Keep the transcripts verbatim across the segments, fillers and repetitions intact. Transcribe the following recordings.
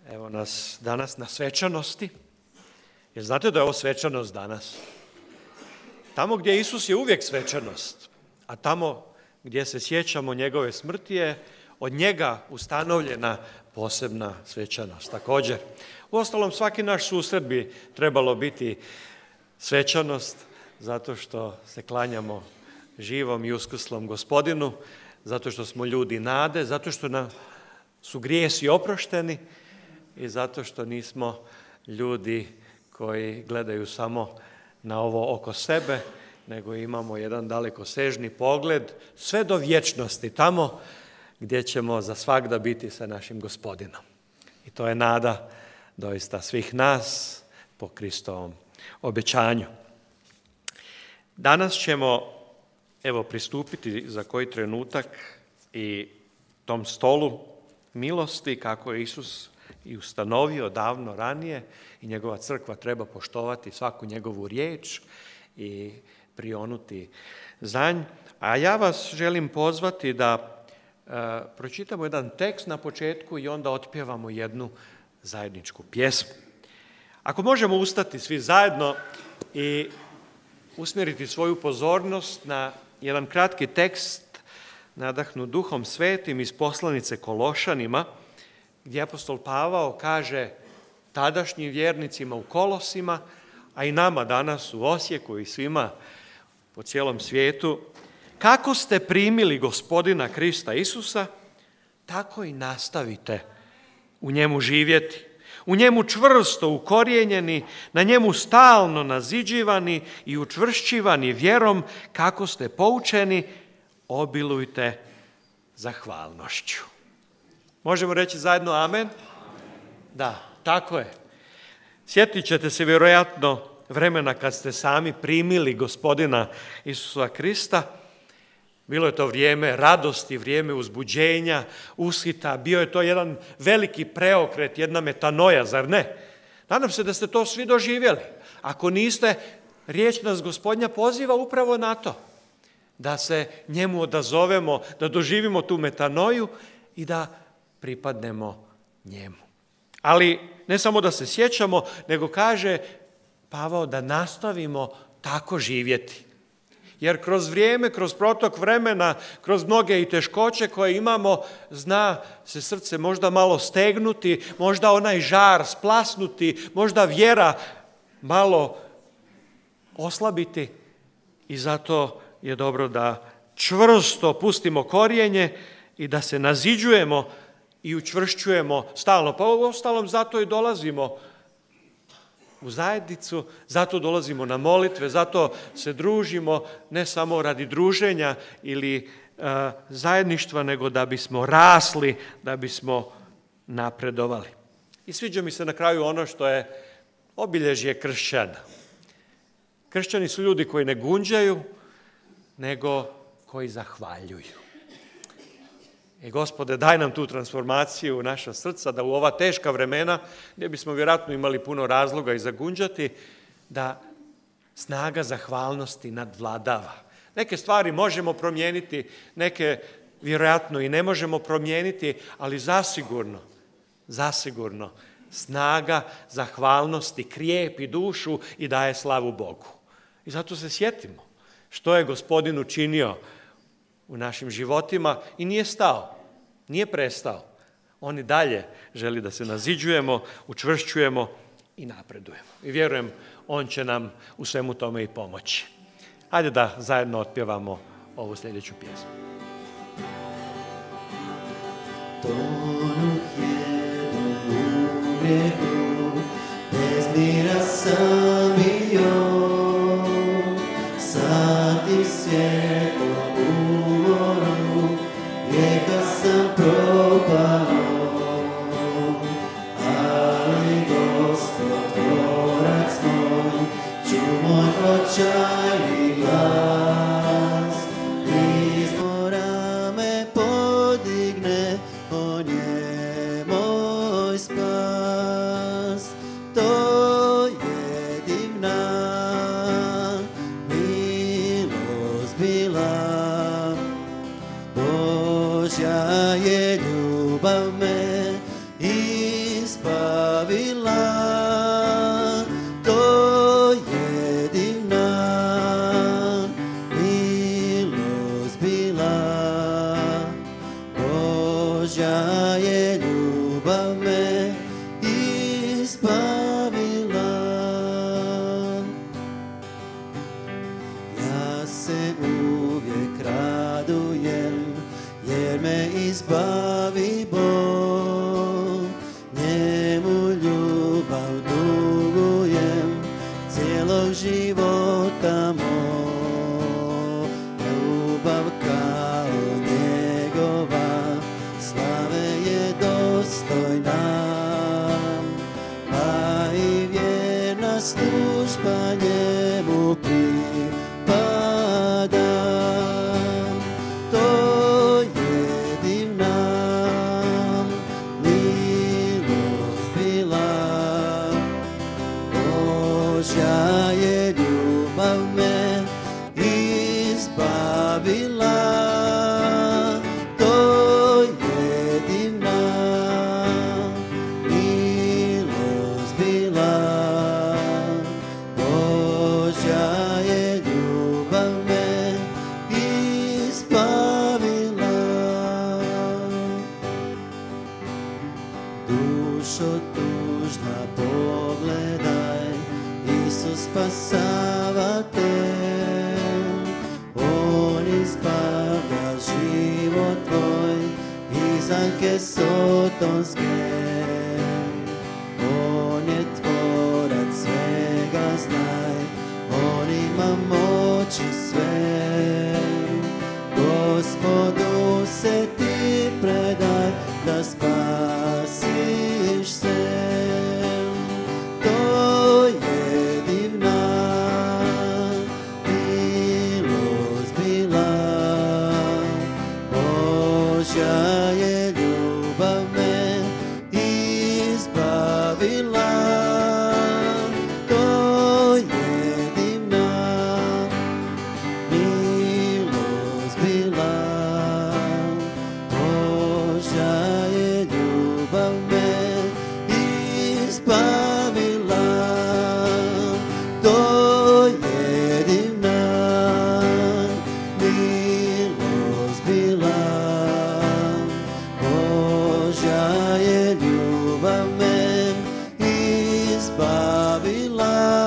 Evo nas danas na svečanosti. Jer znate da je ovo svečanost danas? Tamo gdje Isus je uvijek svečanost, a tamo gdje se sjećamo njegove smrti je od njega ustanovljena posebna svečanost. Također, uostalom svaki naš susret bi trebalo biti svečanost, zato što se klanjamo živom i uskrslom Gospodinu, zato što smo ljudi nade, zato što nam su grijesi oprošteni i zato što nismo ljudi koji gledaju samo na ovo oko sebe, nego imamo jedan dalekosežni pogled sve do vječnosti, tamo gdje ćemo za svagda biti sa našim Gospodinom. I to je nada doista svih nas po Kristovom obećanju. Danas ćemo evo pristupiti za koji trenutak i tom stolu milosti kako je Isus i ustanovio davno ranije i njegova crkva treba poštovati svaku njegovu riječ i prionuti za nj. A ja vas želim pozvati da e, pročitamo jedan tekst na početku i onda otpjevamo jednu zajedničku pjesmu. Ako možemo ustati svi zajedno i usmjeriti svoju pozornost na jedan kratki tekst nadahnut Duhom Svetim iz poslanice Kološanima, gdje apostol Pavao kaže tadašnjim vjernicima u Kolosima, a i nama danas u Osijeku i svima po cijelom svijetu, kako ste primili Gospodina Krista Isusa, tako i nastavite u njemu živjeti. U njemu čvrsto ukorijenjeni, na njemu stalno naziđivani i učvršćivani vjerom, kako ste poučeni, obilujte zahvalnošću. Možemo reći zajedno amen? Da, tako je. Sjetit ćete se vjerojatno vremena kad ste sami primili Gospodina Isusa Krista. Bilo je to vrijeme radosti, vrijeme uzbuđenja, ushita. Bio je to jedan veliki preokret, jedna metanoja, zar ne? Nadam se da ste to svi doživjeli. Ako niste, riječ nas Gospodnja poziva upravo na to. Da se njemu odazovemo, da doživimo tu metanoju i da pripadnemo njemu. Ali ne samo da se sjećamo, nego kaže Pavao da nastavimo tako živjeti. Jer kroz vrijeme, kroz protok vremena, kroz mnoge i teškoće koje imamo, zna se srce možda malo stegnuti, možda onaj žar splasnuti, možda vjera malo oslabiti i zato je dobro da čvrsto pustimo korijenje i da se naziđujemo i učvršćujemo stalno. Pa ostalom zato i dolazimo u zajednicu, zato dolazimo na molitve, zato se družimo ne samo radi druženja ili uh, zajedništva, nego da bismo rasli, da bismo napredovali. I sviđa mi se na kraju ono što je obilježje kršćana. Kršćani su ljudi koji ne gunđaju, nego koji zahvaljuju. I Gospode, daj nam tu transformaciju u naša srca, da u ova teška vremena, gdje bismo vjerojatno imali puno razloga i zagunđati, da snaga zahvalnosti nadvladava. Neke stvari možemo promijeniti, neke vjerojatno i ne možemo promijeniti, ali zasigurno, zasigurno snaga zahvalnosti krijepi dušu i daje slavu Bogu. I zato se sjetimo što je Gospodin učinio u našim životima i nije stao, nije prestao. On i dalje želi da se naziđujemo, učvršćujemo i napredujemo. I vjerujem, on će nam u svemu tome i pomoći. Hajde da zajedno otpjevamo ovu sljedeću pjesmu. Tonuh jednom u grijehu, bez mira sam bio, sad ti svijetom umoru, vijeka sam propao, ali Gospod tvorac moj, ču moj očajni glas, izmora me podigne, on je moj spas, to je divna milost bila, Božja je ljubav me ispratila. izbavila, to je divna milost bila. Božja je ljubav me izbavila. Ja se uvijek radujem, jer me izbavi Bog. Njemu ljubav dugujem cijelog života moj. Ljubav kao njegova slave je dostojna, pa i vjerna služba njemu pripada. To je divna milost bila. Božja je ljubav me izbavila. To je divna milost bila. Božja je ljubav me izbavila. Dušo tužna pogledaj, Isus spasava te. On izbavlja život tvoj iz zamke sotonske. On je tvorac svega, znaj, on ima moći sve. Gospodu se ti predaj, da spasiš se. To je divna milost bila. Božja je ljubav me izbavila. To je divna milost bila. Božja je ljubav me izbavila. To je divna milost bila. Božja je ljubav me izbavila.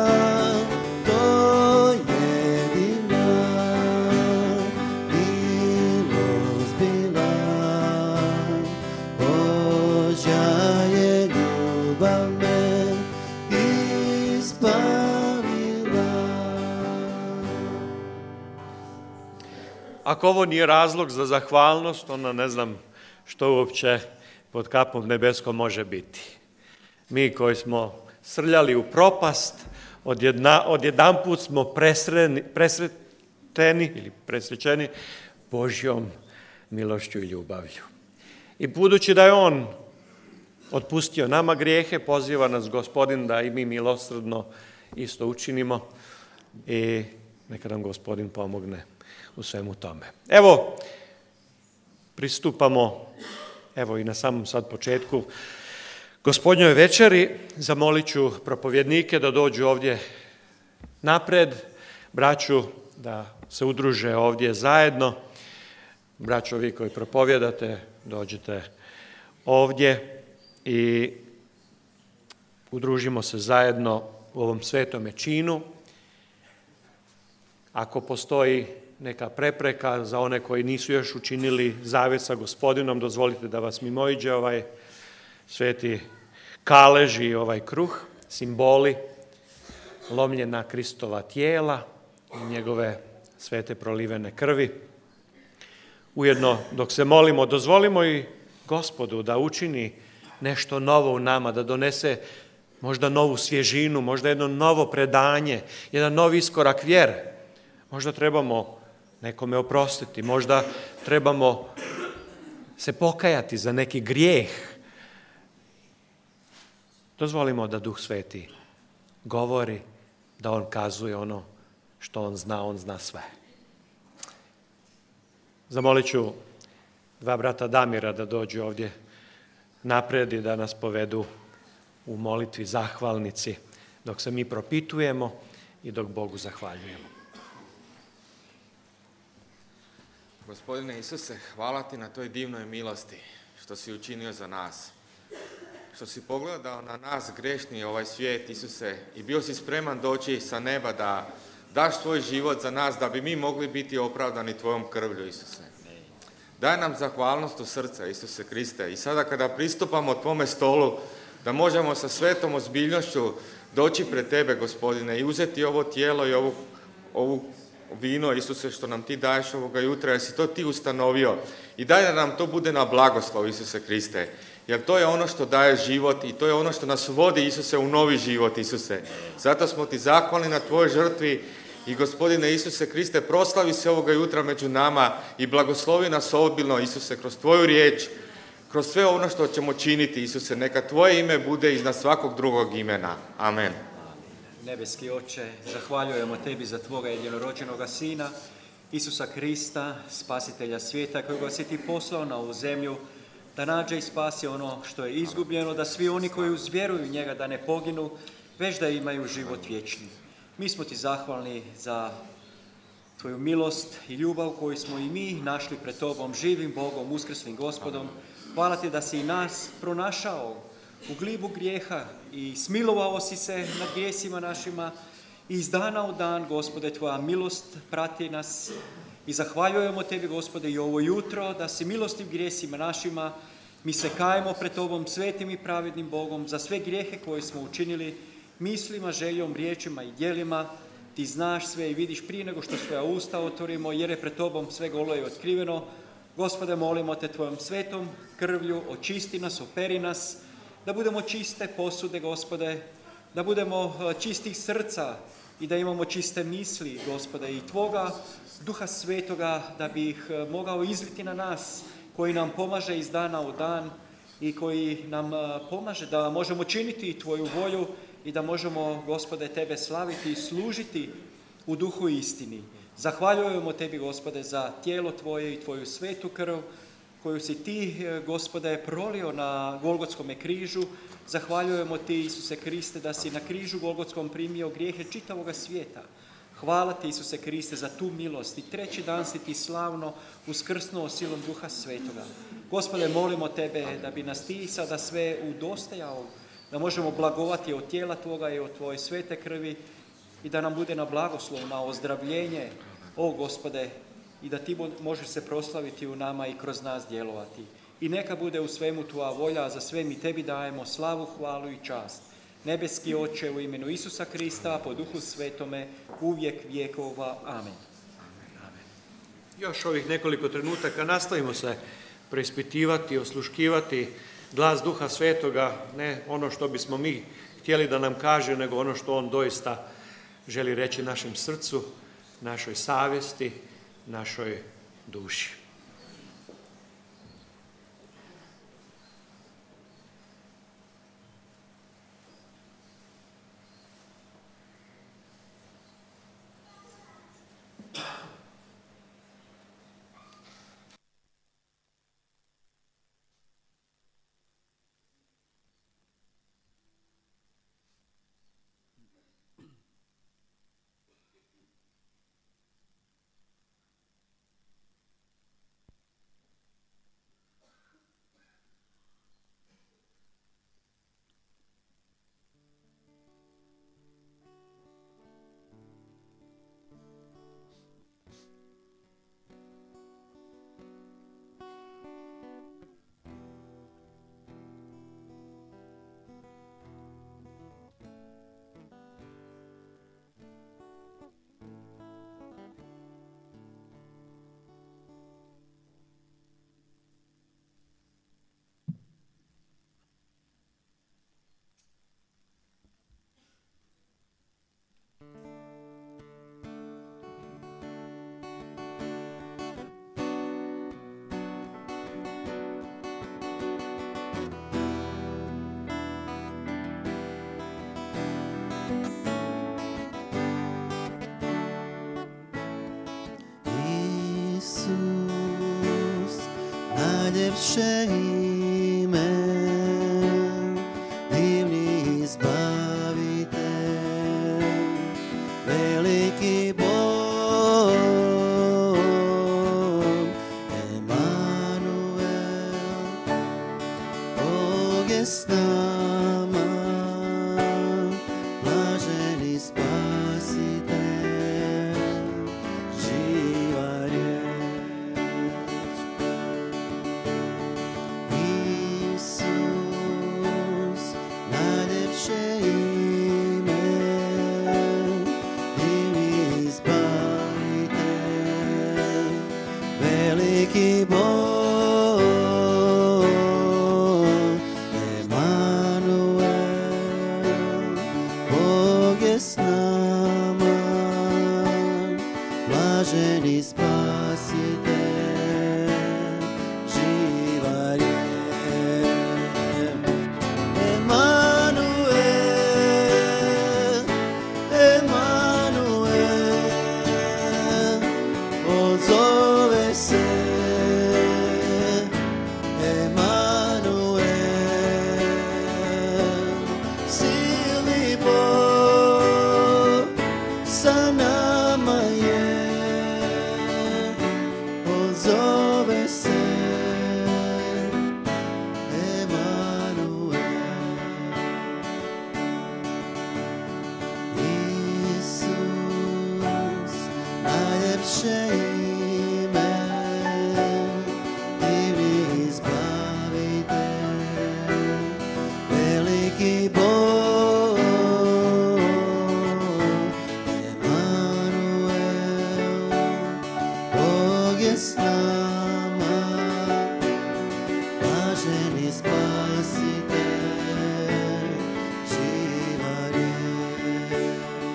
To je divna milost bila. Božja je ljubav me izbavila. Ako ovo nije razlog za zahvalnost, onda ne znam što uopće pod kapom nebeskom može biti. Mi koji smo srljali u propast, odjedna, odjedanput smo presreni, presreteni ili presrećeni Božjom milošću i ljubavlju. I budući da je On otpustio nama grijehe, poziva nas Gospodin da i mi milosrdno isto učinimo i neka nam Gospodin pomogne u svemu tome. Evo, pristupamo, evo i na samom sad početku, Gospodnjoj večeri. Zamolit ću propovjednike da dođu ovdje napred, braću da se udruže ovdje zajedno. Braćo, vi koji propovjedate, dođite ovdje i udružimo se zajedno u ovom svetome činu. Ako postoji neka prepreka za one koji nisu još učinili zavjet sa Gospodinom, dozvolite da vas mimoiđe ovaj sveti kalež i ovaj kruh, simboli lomljena Kristova tijela i njegove svete prolivene krvi. Ujedno, dok se molimo, dozvolimo i Gospodu da učini nešto novo u nama, da donese možda novu svježinu, možda jedno novo predanje, jedan novi iskorak vjere. Možda trebamo nekome oprostiti, možda trebamo se pokajati za neki grijeh. Dozvolimo da Duh Sveti govori, da On kazuje ono što On zna, On zna sve. Zamolit ću dva brata Damira da dođu ovdje napred i da nas povedu u molitvi zahvalnici dok se mi propitujemo i dok Bogu zahvaljujemo. Gospodine Isuse, hvala ti na toj divnoj milosti što si učinio za nas. Što si pogledao na nas grešni ovaj svijet, Isuse, i bio si spreman doći sa neba da daš svoj život za nas, da bi mi mogli biti opravdani tvojom krvlju, Isuse. Daj nam zahvalnost u srca, Isuse Kriste, i sada kada pristupamo tvome stolu, da možemo sa svetom ozbiljnošću doći pred tebe, Gospodine, i uzeti ovo tijelo i ovu, ovu vino, Isuse, što nam ti daješ ovoga jutra, jer si to ti ustanovio. I daj da nam to bude na blagoslov, Isuse Kriste, jer to je ono što daje život i to je ono što nas vodi, Isuse, u novi život, Isuse. Zato smo ti zahvalni na tvojoj žrtvi i, Gospodine Isuse Kriste, proslavi se ovoga jutra među nama i blagoslovi nas obilno, Isuse, kroz tvoju riječ, kroz sve ono što ćemo činiti, Isuse. Neka tvoje ime bude iznad svakog drugog imena. Amen. Nebeski Oče, zahvaljujemo tebi za tvoga jedinorođenoga Sina, Isusa Krista, spasitelja svijeta, kojega si ti poslao na ovu zemlju, da nađe i spasi ono što je izgubljeno, da svi oni koji uzvjeruju njega da ne poginu, već da imaju život vječni. Mi smo ti zahvalni za tvoju milost i ljubav koju smo i mi našli pred tobom, živim Bogom, uskrslim Gospodom. Hvala ti da si i nas pronašao u glibu grijeha i smilovao si se nad grijesima našima i iz dana u dan, Gospode, tvoja milost prati nas i zahvaljujemo tebi, Gospode, i ovo jutro da si milostiv grijesima našima. Mi se kajemo pred tobom, svetim i pravednim Bogom, za sve grijehe koje smo učinili mislima, željom, riječima i djelima. Ti znaš sve i vidiš prije nego što svoja usta otvorimo, jer je pred tobom sve golo i otkriveno. Gospode, molimo te tvojom svetom krvlju, očisti nas, operi nas, da budemo čiste posude, Gospode, da budemo čistih srca i da imamo čiste misli, Gospode, i tvoga Duha Svetoga, da bi ih mogao izliti na nas, koji nam pomaže iz dana u dan i koji nam pomaže da možemo činiti tvoju volju i da možemo, Gospode, tebe slaviti i služiti u duhu i istini. Zahvaljujemo tebi, Gospode, za tijelo tvoje i tvoju svetu krv koju si ti, Gospode, prolio na Golgotskom križu. Zahvaljujemo ti, Isuse Kriste, da si na križu Golgotskom primio grijehe čitavoga svijeta. Hvala ti, Isuse Kriste, za tu milost i treći dan si ti slavno uskrsnuo silom Duha Svetoga. Gospode, molimo tebe da bi nas ti sada sve udostojao, da možemo blagovati od tijela tvoga i od tvoje svete krvi i da nam bude na blagoslov, na ozdravljenje, o Gospode, i da ti možeš se proslaviti u nama i kroz nas djelovati. I neka bude u svemu tvoja volja, a za sve mi tebi dajemo slavu, hvalu i čast. Nebeski Oče, u imenu Isusa Krista, po Duhu Svetome, uvijek vjekova. Amen. Još ovih nekoliko trenutaka nastavimo se preispitivati, osluškivati glas Duha Svetoga, ne ono što bismo mi htjeli da nam kaže, nego ono što on doista želi reći našem srcu, našoj savjesti, našoj duši. Najljepše ime je s nama, blaženi Spasitelj, živa riječ. Isus, najljepše ime, divni izbavitelj, veliki Bog. Blaženi Spasitelj, živa riječ. Emanuel, Emanuel, odzove se. Emanuel, silni Bog sa nama je. Zove se Emanuel. Isus, najljepše ime, divni izbavitelj, veliki Bog. Emanuel, Bog je s nama, blaženi Spasitelj, živa riječ.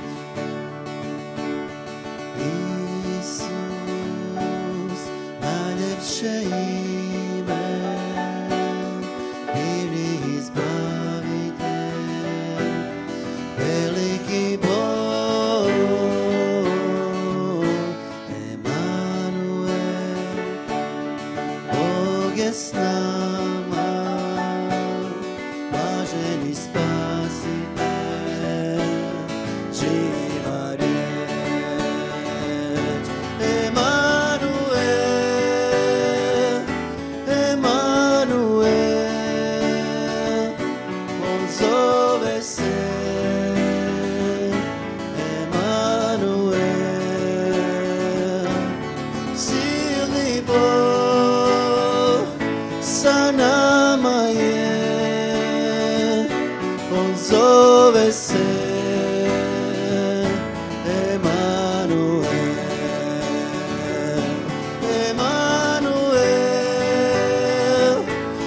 Isus, najljepše ime, divni izbavitelj, veliki Bog. Bog je s nama, blaženi Spasitelj, živa riječ. Emanuel, Emanuel, on zove se. Emanuel, silni Bog sa nama je, on zove se Emanuel. Emanuel,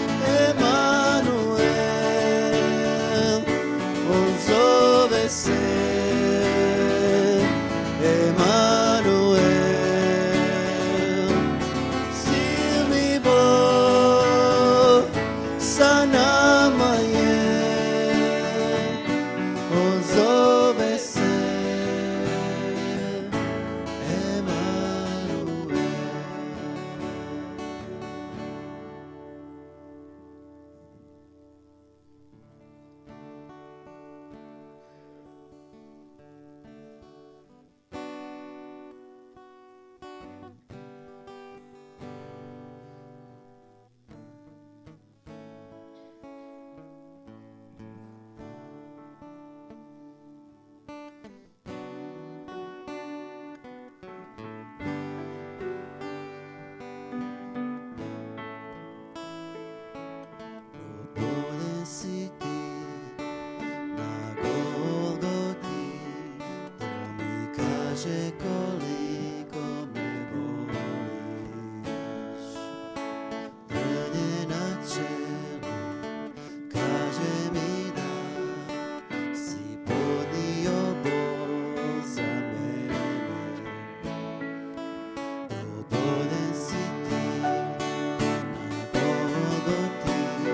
Emanuel, on zove se Emanuel, silni Bog sa nama je, on zove se Emanuel. Bolje si ti na Golgoti, to mi kaže koliko me voliš. Trnje na čelu kaže mi da si podnio bol za mene. Bolje si ti na Golgoti,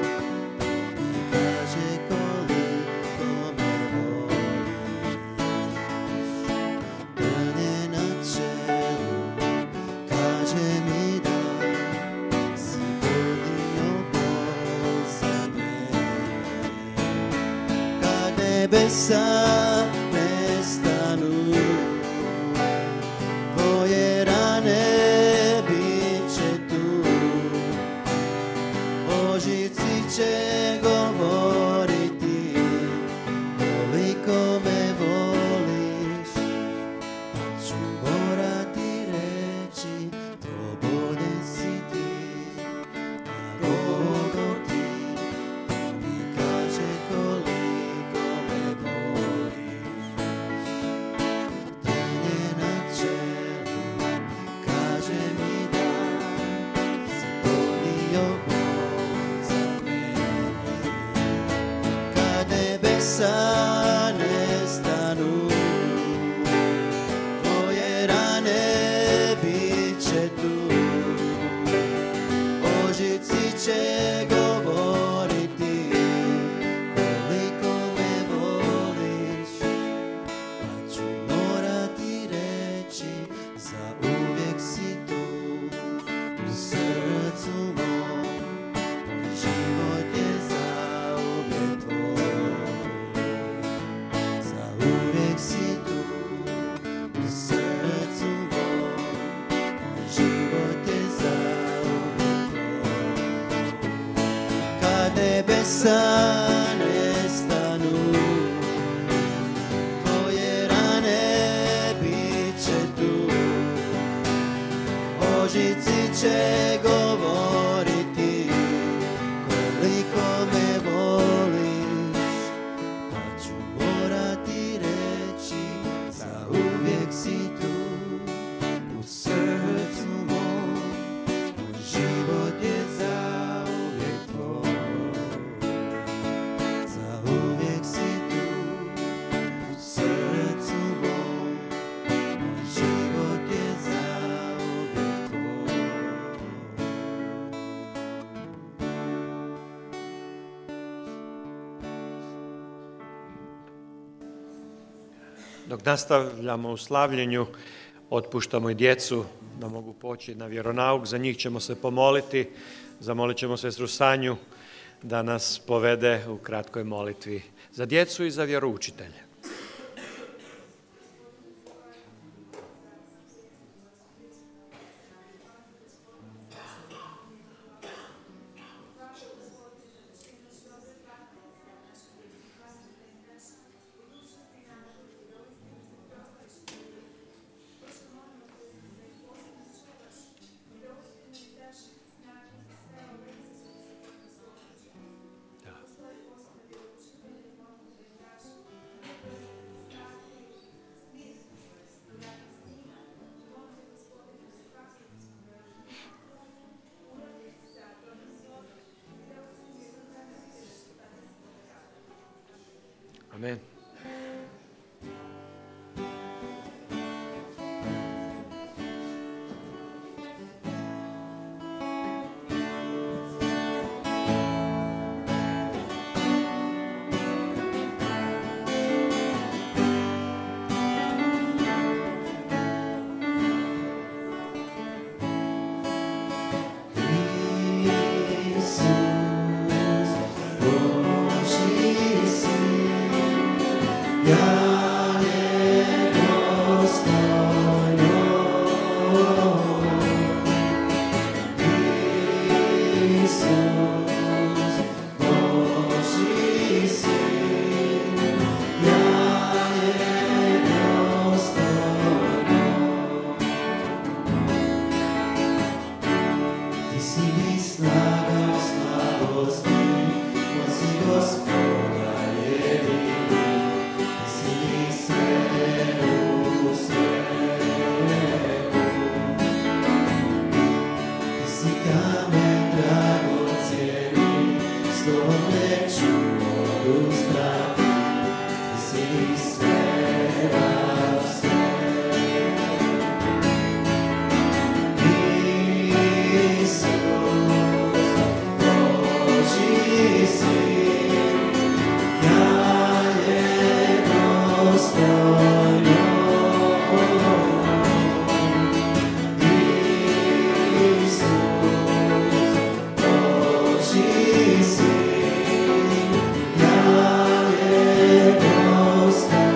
kaže koliko me voliš. Trnje na čelu kaže mi da si podnio bol za mene. Kad nebesa nestanu, tvoje rane bit će tu, ožici će će govoriti koliko me voliš, pa ću morati reći slobodan si ti, a Bog ti mi kaže koliko me voliš. Tenje na čelu kaže mi da si podnio bol za mene. Kad nebesa nestanu, tvoje rane bit će tu. Ožici će govoriti koliko me voliš, pa ću morati reći zauvijek si tu u srcu mom. Moj život je zauvijek tvoj. Zauvijek si tu u srcu mom. Moj život je zauvijek tvoj. Kad nebesa nestanu, tvoje rane bit će tu. Ožici će govoriti koliko me voliš, pa ću morati reći zauvijek si tu u srcu mom. Moj život je zauvijek tvoj. Zauvijek si tu u srcu mom. Moj život je zauvijek tvoj. Dok nastavljamo u slavljenju, otpuštamo i djecu da mogu poći na vjeronauk. Za njih ćemo se pomoliti. Zamolit ćemo sestru Sanju da nas povede u kratkoj molitvi za djecu i za vjeroučitelje. Amen. Stop.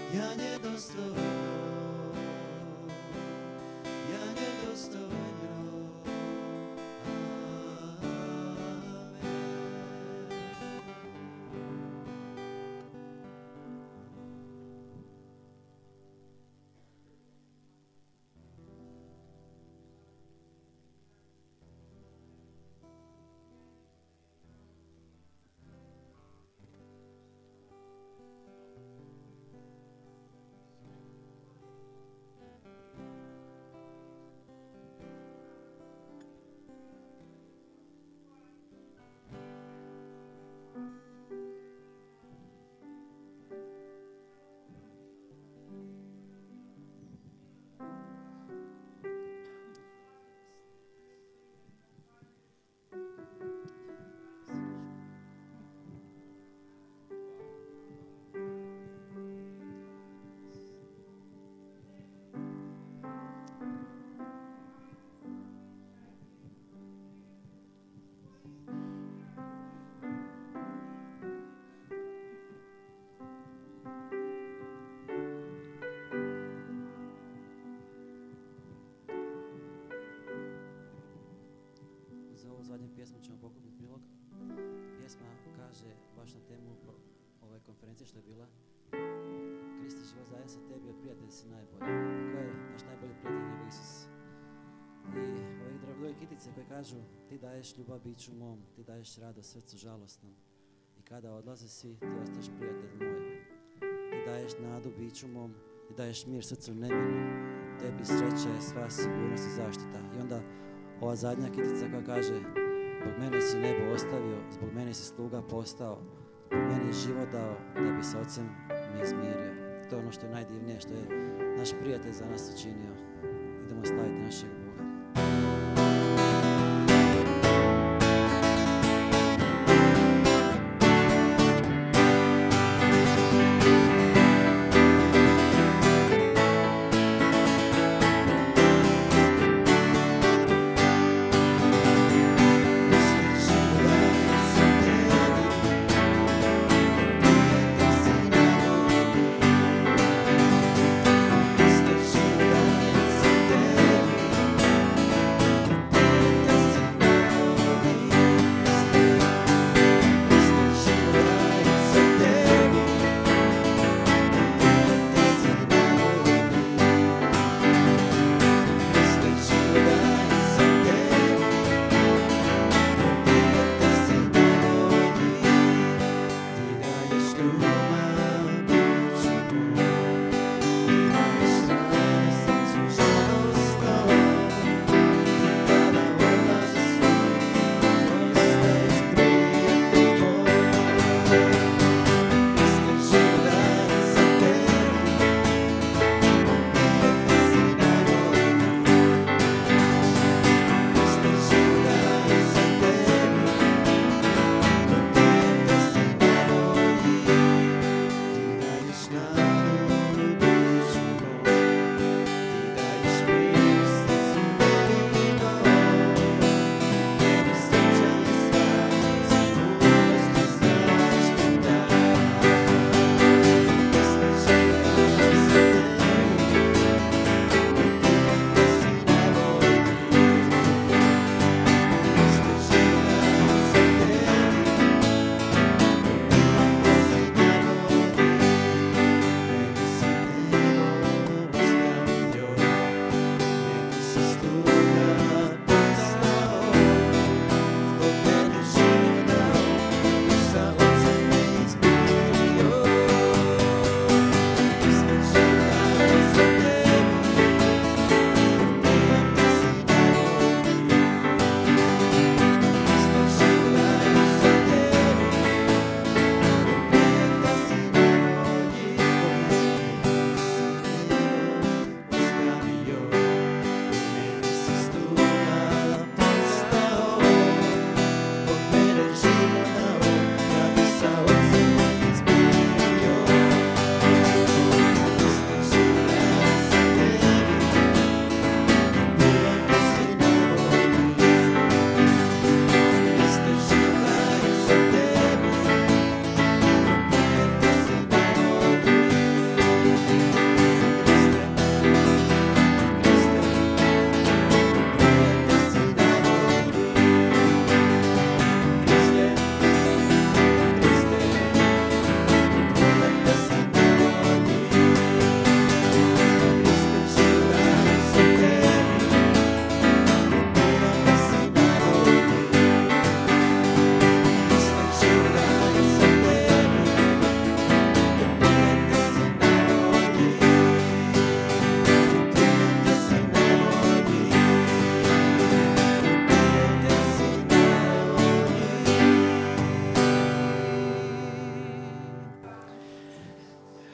ja nedostojno, ja nedostojno. Za ovu zadnju pjesmu ćemo pokupiti prilog. Pjesma kaže baš na temu ove konferencije što je bila: Kristi, život zajedno sa tebi, od prijatelj si najbolji. Ko je naš najbolji prijatelj nego Isus? I ove druge kitice koje kažu: ti daješ ljubav biću mom, ti daješ radost srcu žalostnom. I kada odlaze svi, ti ostaješ prijatelj moj. Ti daješ nadu biću mom, ti daješ mir srcu nemirnom. Tebi sreća je sva sigurnost i zaštita. I onda ova zadnja kitica koja kaže: zbog mene si nebo ostavio, zbog mene si sluga postao, zbog mene je život dao, da bi s ocem me izmirio. To je ono što je najdivnije, što je naš prijatelj za nas učinio. Idemo slaviti našeg Boga.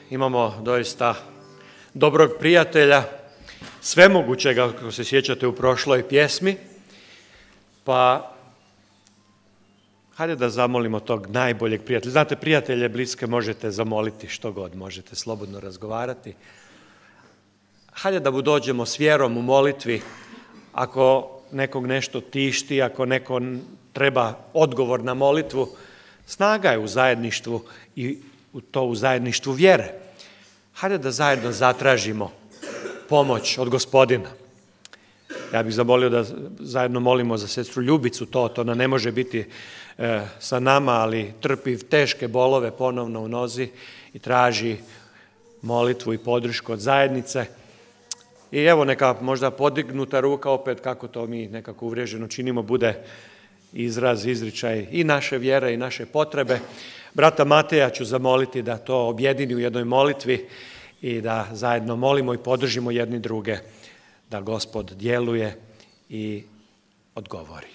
imamo doista dobrog prijatelja, svemogućega, ako se sjećate u prošloj pjesmi, pa hajde da zamolimo tog najboljeg prijatelja. Znate, prijatelje bliske možete zamoliti što god, možete slobodno razgovarati. Hajde da mu dođemo s vjerom u molitvi, ako nekog nešto tišti, ako neko treba odgovor na molitvu, snaga je u zajedništvu i to u zajedništvu vjere. Hajde da zajedno zatražimo pomoć od Gospodina. Ja bih zamolio da zajedno molimo za sestru Ljubicu, to, to ona ne može biti e, sa nama, ali trpi teške bolove ponovno u nozi i traži molitvu i podršku od zajednice. I evo neka možda podignuta ruka opet, kako to mi nekako uvriježeno činimo, bude izraz, izričaj i naše vjere i naše potrebe. Brata Mateja ću zamoliti da to objedini u jednoj molitvi i da zajedno molimo i podržimo jedni druge, da Gospod djeluje i odgovori.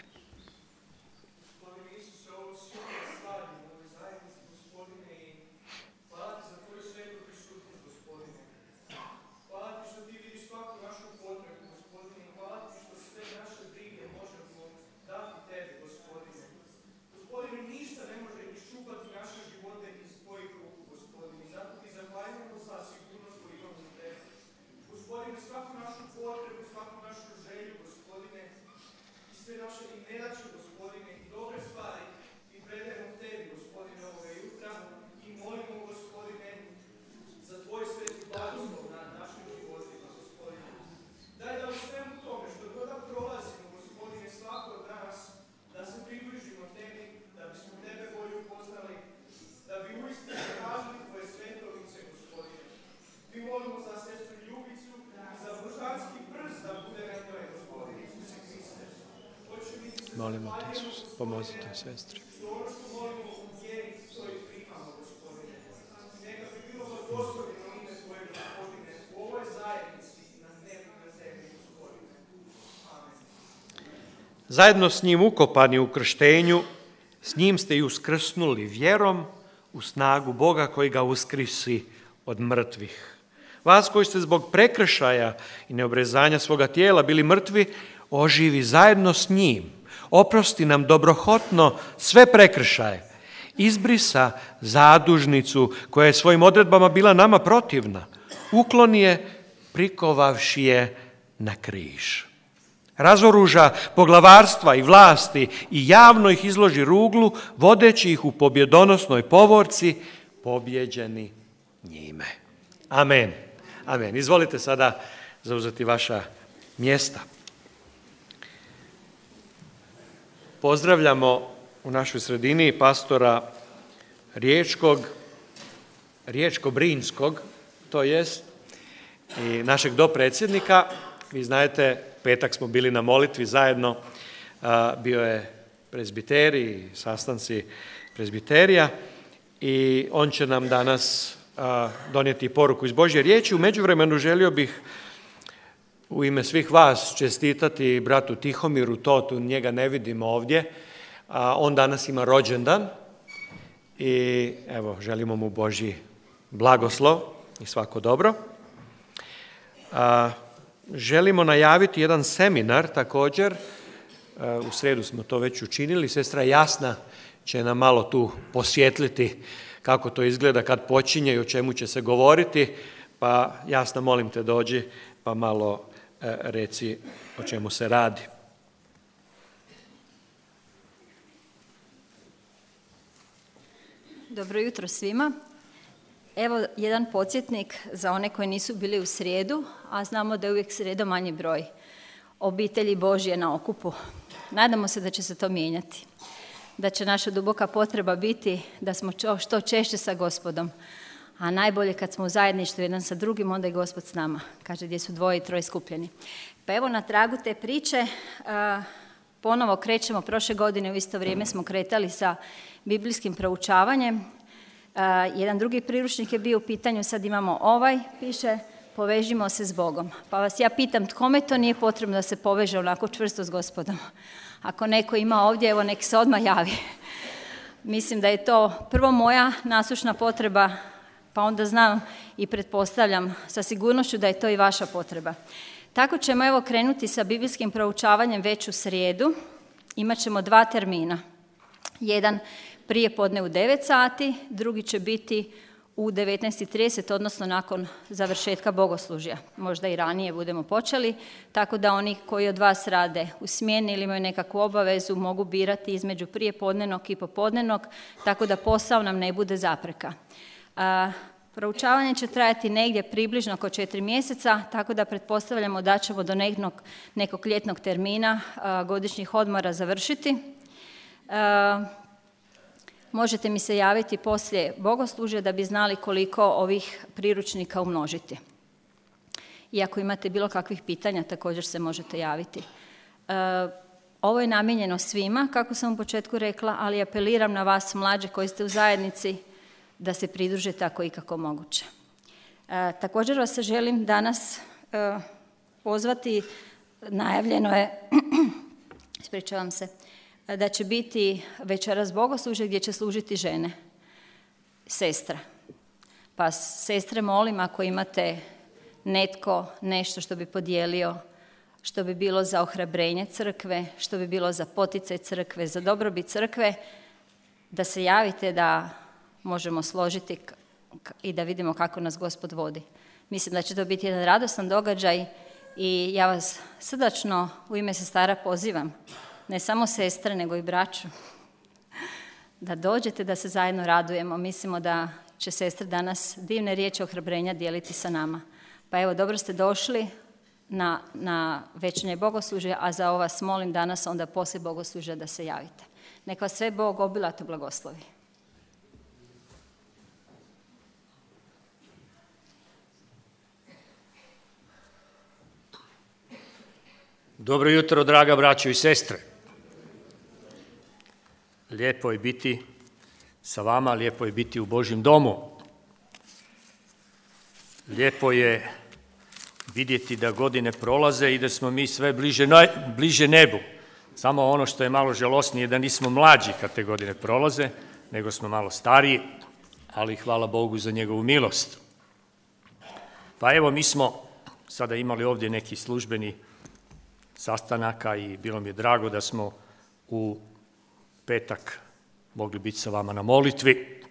Molimo te, Isus, pomozi toj sestri. Zajedno s njim ukopani u krštenju, s njim ste i uskrsnuli vjerom u snagu Boga koji ga uskrisi od mrtvih. Vas koji ste zbog prekršaja i neobrezanja svoga tijela bili mrtvi, oživi zajedno s njim. Oprosti nam dobrohotno sve prekršaje. Izbrisa zadužnicu koja je svojim odredbama bila nama protivna. Ukloni je, prikovavši je na križ. Razoruža poglavarstva i vlasti i javno ih izloži ruglu, vodeći ih u pobjedonosnoj povorci, pobjeđeni njime. Amen. Amen. Izvolite sada zauzeti vaša mjesta. Pozdravljamo u našoj sredini pastora Riječkog, Riječko-Brinskog, to jest i našeg dopredsjednika. Vi znate, petak smo bili na molitvi zajedno, bio je prezbiterij, sastanci prezbiterija i on će nam danas donijeti poruku iz Božje riječi. U međuvremenu želio bih u ime svih vas čestitati bratu Tihomiru Totu, njega ne vidimo ovdje, a on danas ima rođendan i evo, želimo mu Božji blagoslov i svako dobro. A, želimo najaviti jedan seminar također, a, u srijedu smo to već učinili, sestra Jasna će nam malo tu posvjetliti kako to izgleda kad počinje i o čemu će se govoriti, pa Jasna, molim te dođi pa malo reci o čemu se radi. Dobro jutro svima. Evo jedan podsjetnik za one koji nisu bili u srijedu, a znamo da je uvijek srijedo manji broj obitelji Božje na okupu. Nadamo se da će se to mijenjati, da će naša duboka potreba biti da smo što češće sa Gospodom, a najbolje kad smo u zajedništvu jedan sa drugim, onda je Gospod s nama. Kaže, gdje su dvoje i troje skupljeni. Pa evo, na tragu te priče ponovo krećemo. Prošle godine u isto vrijeme smo kretali sa biblijskim proučavanjem. Jedan drugi priručnik je bio u pitanju, sad imamo ovaj, piše povežimo se s Bogom. Pa vas ja pitam, kome to nije potrebno da se poveže onako čvrsto s Gospodom? Ako neko ima ovdje, evo nek se odmah javi. Mislim da je to prvo moja nasušna potreba Pa onda znam i pretpostavljam sa sigurnošću da je to i vaša potreba. Tako ćemo evo krenuti sa biblijskim proučavanjem već u srijedu. Imat ćemo dva termina. Jedan prije podne u devet sati, drugi će biti u devetnaest i trideset, odnosno nakon završetka bogoslužja. Možda i ranije budemo počeli, tako da oni koji od vas rade u smjeni ili imaju nekakvu obavezu mogu birati između prijepodnenog i popodnenog, tako da posao nam ne bude zapreka. A, proučavanje će trajati negdje približno oko četiri mjeseca, tako da pretpostavljamo da ćemo do nekog, nekog ljetnog termina a, godišnjih odmora završiti. A, Možete mi se javiti poslije bogoslužja da bi znali koliko ovih priručnika umnožiti. I ako imate bilo kakvih pitanja, također se možete javiti. E, ovo je namijenjeno svima, kako sam u početku rekla, ali apeliram na vas mlađe koji ste u zajednici da se pridružite ako ikako moguće. E, također vas se želim danas e, pozvati, najavljeno je, ispričavam se, da će biti večeras bogoslužje gdje će služiti žene, sestra. Pa sestre molim, ako imate netko, nešto što bi podijelio, što bi bilo za ohrabrenje crkve, što bi bilo za poticaj crkve, za dobrobit crkve, da se javite da možemo složiti i da vidimo kako nas Gospod vodi. Mislim da će to biti jedan radostan događaj i ja vas srdačno u ime sestara pozivam, ne samo sestre, nego i braću, da dođete, da se zajedno radujemo. Mislimo da će sestre danas divne riječi ohrabrenja dijeliti sa nama. Pa evo, dobro ste došli na, na večernje bogoslužje, a za ovo vas molim danas onda poslije bogoslužja da se javite. Neka vas sve Bog obilato blagoslovi. Dobro jutro, draga braćo i sestre. Lijepo je biti sa vama, lijepo je biti u Božjem domu. Lijepo je vidjeti da godine prolaze i da smo mi sve bliže, bliže nebu. Samo ono što je malo žalosnije da nismo mlađi kad te godine prolaze, nego smo malo stariji, ali hvala Bogu za njegovu milost. Pa evo, mi smo sada imali ovdje neki službeni sastanaka i bilo mi je drago da smo u petak mogli biti sa vama na molitvi.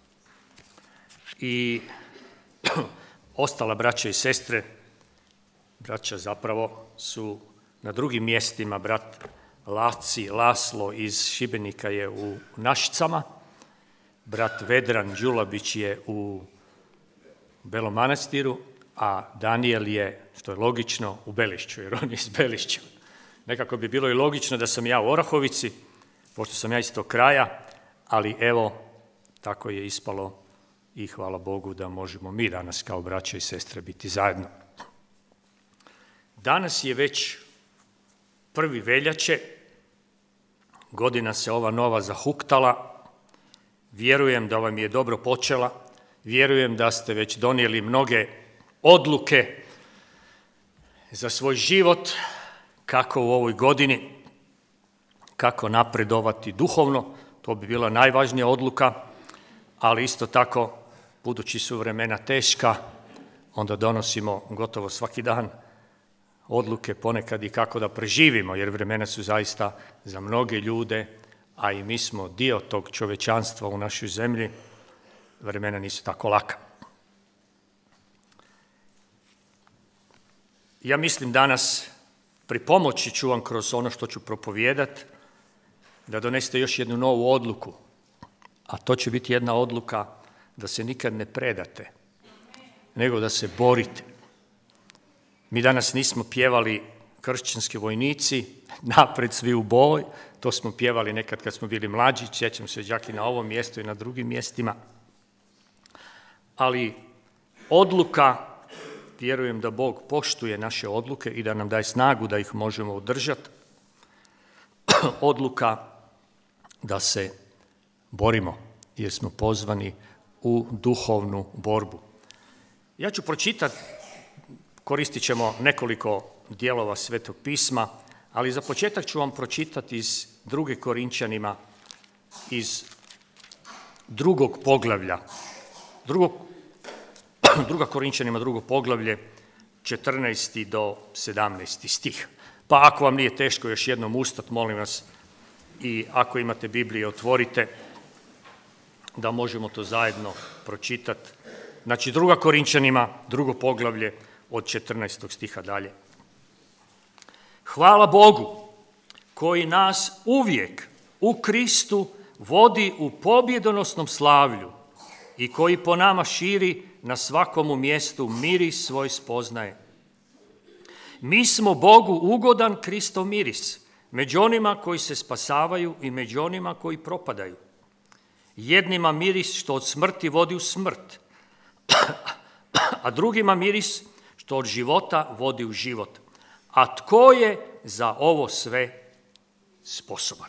I ostala braća i sestre, braća zapravo su na drugim mjestima, brat Laci, Laslo iz Šibenika je u Našicama, brat Vedran Đulabić je u Belom Manastiru, a Daniel je, što je logično, u Belišću, jer on je iz Belišća. Nekako bi bilo i logično da sam ja u Orahovici, pošto sam ja iz tog kraja, ali evo, tako je ispalo i hvala Bogu da možemo mi danas kao braća i sestre biti zajedno. Danas je već prvi veljače, godina se ova nova zahuktala, vjerujem da vam je dobro počela, vjerujem da ste već donijeli mnoge odluke za svoj život, kako u ovoj godini, kako napredovati duhovno, to bi bila najvažnija odluka, ali isto tako, budući su vremena teška, onda donosimo gotovo svaki dan odluke ponekad i kako da preživimo, jer vremena su zaista za mnoge ljude, a i mi smo dio tog čovečanstva u našoj zemlji, vremena nisu tako laka. Ja mislim danas pripomoći ću vam kroz ono što ću propovijedati, da donesete još jednu novu odluku, a to će biti jedna odluka da se nikad ne predate, nego da se borite. Mi danas nismo pjevali kršćanski vojnici, napred svi u boj, to smo pjevali nekad kad smo bili mlađi, sjećam se čak i na ovom mjestu i na drugim mjestima, ali odluka, vjerujem da Bog poštuje naše odluke i da nam daje snagu da ih možemo održati, odluka da se borimo, jer smo pozvani u duhovnu borbu. Ja ću pročitati, koristit ćemo nekoliko dijelova Svetog pisma, ali za početak ću vam pročitati iz druge Korinčanima, iz drugog poglavlja, drugog druga Korinčanima, drugo poglavlje, četrnaesti do sedamnaesti stih. Pa ako vam nije teško još jednom ustat, molim vas, i ako imate Biblije, otvorite, da možemo to zajedno pročitati. Znači, druga Korinčanima, drugo poglavlje, od četrnaestog stiha dalje. Hvala Bogu, koji nas uvijek u Kristu vodi u pobjedonosnom slavlju i koji po nama širi na svakomu mjestu miris svoj spoznaje. Mi smo Bogu ugodan Kristov miris, među onima koji se spasavaju i među onima koji propadaju. Jednima miris što od smrti vodi u smrt, a drugima miris što od života vodi u život. A tko je za ovo sve sposoban?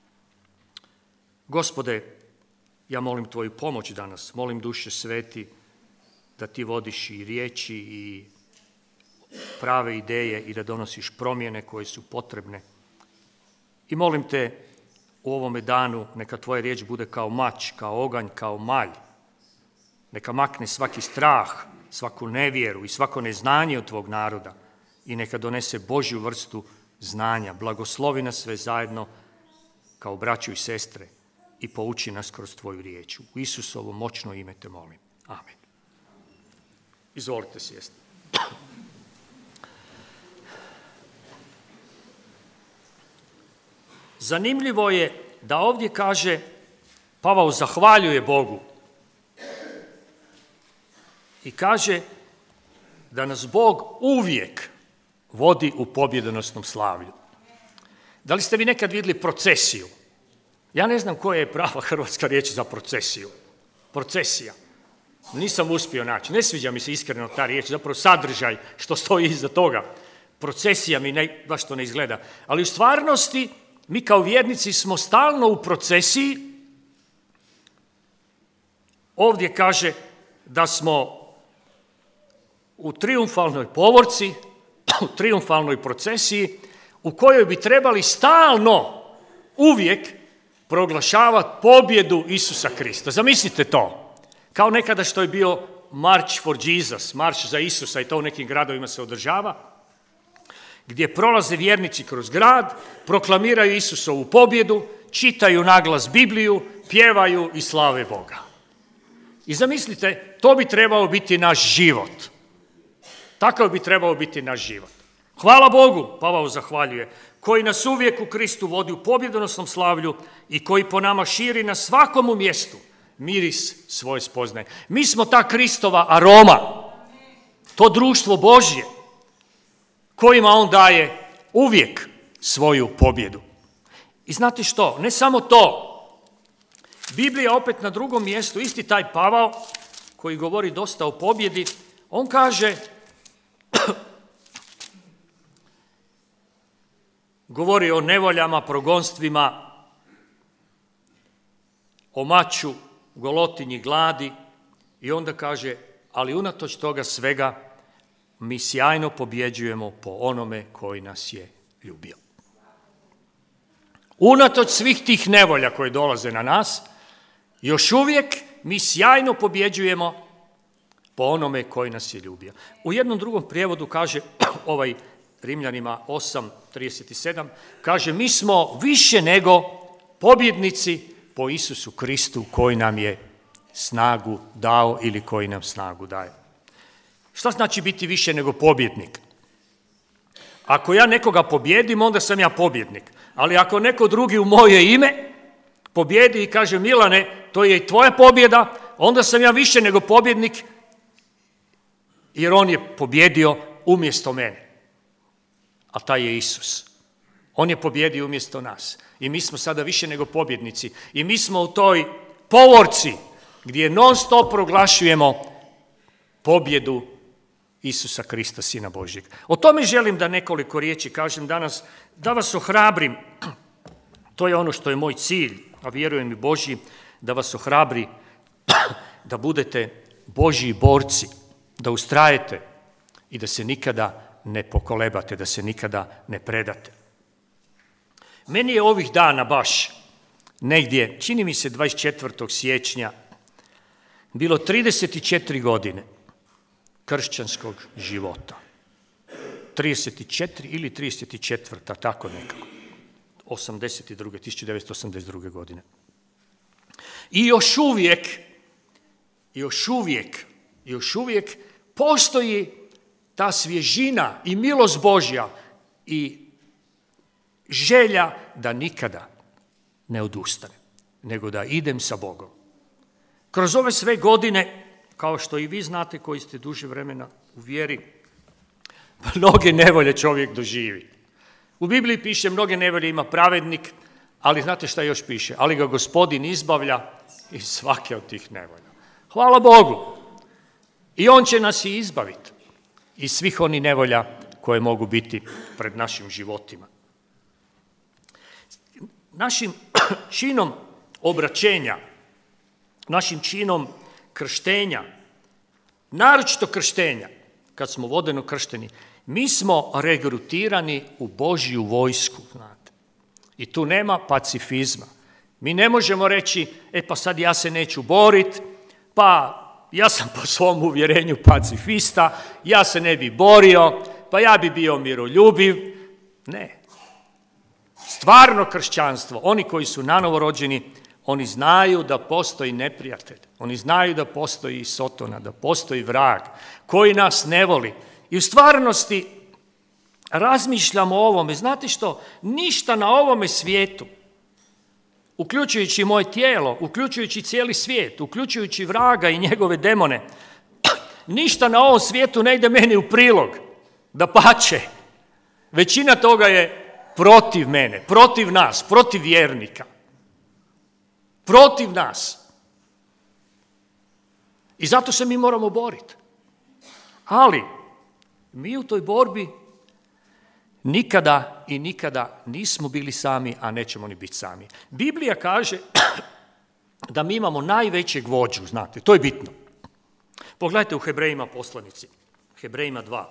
Gospode, ja molim Tvoju pomoć danas, molim Duše Sveti da Ti vodiš i riječi i prave ideje i da donosiš promjene koje su potrebne. I molim Te u ovome danu neka Tvoja riječ bude kao mač, kao oganj, kao malj. Neka makne svaki strah, svaku nevjeru i svako neznanje od Tvog naroda i neka donese Božju vrstu znanja. Blagoslovi nas sve zajedno kao braću i sestre i pouči nas kroz Tvoju riječ. U Isusovo moćno ime Te molim. Amen. Izvolite sjesti. Zanimljivo je da ovdje kaže, Pavao zahvaljuje Bogu i kaže da nas Bog uvijek vodi u pobjedonosnom slavlju. Da li ste vi nekad vidjeli procesiju? Ja ne znam koja je prava hrvatska riječ za procesiju. Procesija. Nisam uspio naći. Ne sviđa mi se iskreno ta riječ, zapravo sadržaj što stoji iza toga. Procesija mi ne, baš to ne izgleda. Ali u stvarnosti mi kao vjernici smo stalno u procesiji. Ovdje kaže da smo u trijumfalnoj povorci, u trijumfalnoj procesiji u kojoj bi trebali stalno, uvijek proglašavati pobjedu Isusa Krista. Zamislite to. Kao nekada što je bio March for Jesus, marš za Isusa, i to u nekim gradovima se održava, gdje prolaze vjernici kroz grad, proklamiraju Isusovu pobjedu, čitaju naglas Bibliju, pjevaju i slave Boga. I zamislite, to bi trebao biti naš život. Takav bi trebao biti naš život. Hvala Bogu, Pavao zahvaljuje, koji nas uvijek u Kristu vodi u pobjedonosnom slavlju i koji po nama širi na svakomu mjestu miris svoje spoznaje. Mi smo ta Kristova aroma, to društvo Božje, kojima on daje uvijek svoju pobjedu. I znate što, ne samo to, Biblija opet na drugom mjestu, isti taj Pavao, koji govori dosta o pobjedi, on kaže, govori o nevoljama, progonstvima, o maču, golotinji, gladi i onda kaže, ali unatoč toga svega mi sjajno pobjeđujemo po onome koji nas je ljubio. Unatoč svih tih nevolja koje dolaze na nas, još uvijek mi sjajno pobjeđujemo po onome koji nas je ljubio. U jednom drugom prijevodu kaže, ovaj Rimljanima osam trideset sedam, kaže, mi smo više nego pobjednici po Isusu Kristu koji nam je snagu dao ili koji nam snagu daje. Što znači biti više nego pobjednik? Ako ja nekoga pobjedim, onda sam ja pobjednik. Ali ako neko drugi u moje ime pobjedi i kaže, Milane, to je i tvoja pobjeda, onda sam ja više nego pobjednik, jer on je pobjedio umjesto mene. A taj je Isus. On je pobjedio umjesto nas. I mi smo sada više nego pobjednici. I mi smo u toj povorci gdje non stop proglašujemo pobjedu Isusa Krista, Sina Božjeg. O tome želim da nekoliko riječi kažem danas, da vas ohrabrim. To je ono što je moj cilj, a vjerujem i Božji, da vas ohrabri da budete Božji borci, da ustrajete i da se nikada ne pokolebate, da se nikada ne predate. Meni je ovih dana baš negdje, čini mi se dvadeset četvrtog siječnja, bilo trideset četiri godine. kršćanskog života. trideset četiri ili trideset četiri, tako nekako. osamdeset druge. tisuće devetsto osamdeset druge. godine. I još uvijek, još uvijek, još uvijek postoji ta svježina i milost Božja i želja da nikada ne odustane, nego da idem sa Bogom. Kroz ove sve godine, kao što i vi znate koji ste duže vremena u vjeri, mnoge nevolje čovjek doživi. U Bibliji piše mnoge nevolje ima pravednik, ali znate šta još piše? Ali ga Gospodin izbavlja iz svake od tih nevolja. Hvala Bogu. I on će nas i izbaviti iz svih onih nevolja koje mogu biti pred našim životima. Našim činom obraćenja, našim činom krštenja, naročito krštenja, kad smo vodeno kršteni, mi smo regrutirani u Božju vojsku, znate. I tu nema pacifizma. Mi ne možemo reći, e pa sad ja se neću boriti, pa ja sam po svom uvjerenju pacifista, ja se ne bi borio, pa ja bi bio miroljubiv. Ne. Stvarno kršćanstvo, oni koji su nanovo rođeni, oni znaju da postoji neprijatelj, oni znaju da postoji Sotona, da postoji vrag koji nas ne voli. I u stvarnosti razmišljamo o ovome. Znate što? Ništa na ovome svijetu, uključujući moje tijelo, uključujući cijeli svijet, uključujući vraga i njegove demone, ništa na ovom svijetu ne ide meni u prilog. Dapače, većina toga je protiv mene, protiv nas, protiv vjernika. Protiv nas. I zato se mi moramo boriti. Ali mi u toj borbi nikada i nikada nismo bili sami, a nećemo ni biti sami. Biblija kaže da mi imamo najvećeg vođu, znate, to je bitno. Pogledajte u Hebrejima poslanici, Hebrejima dva.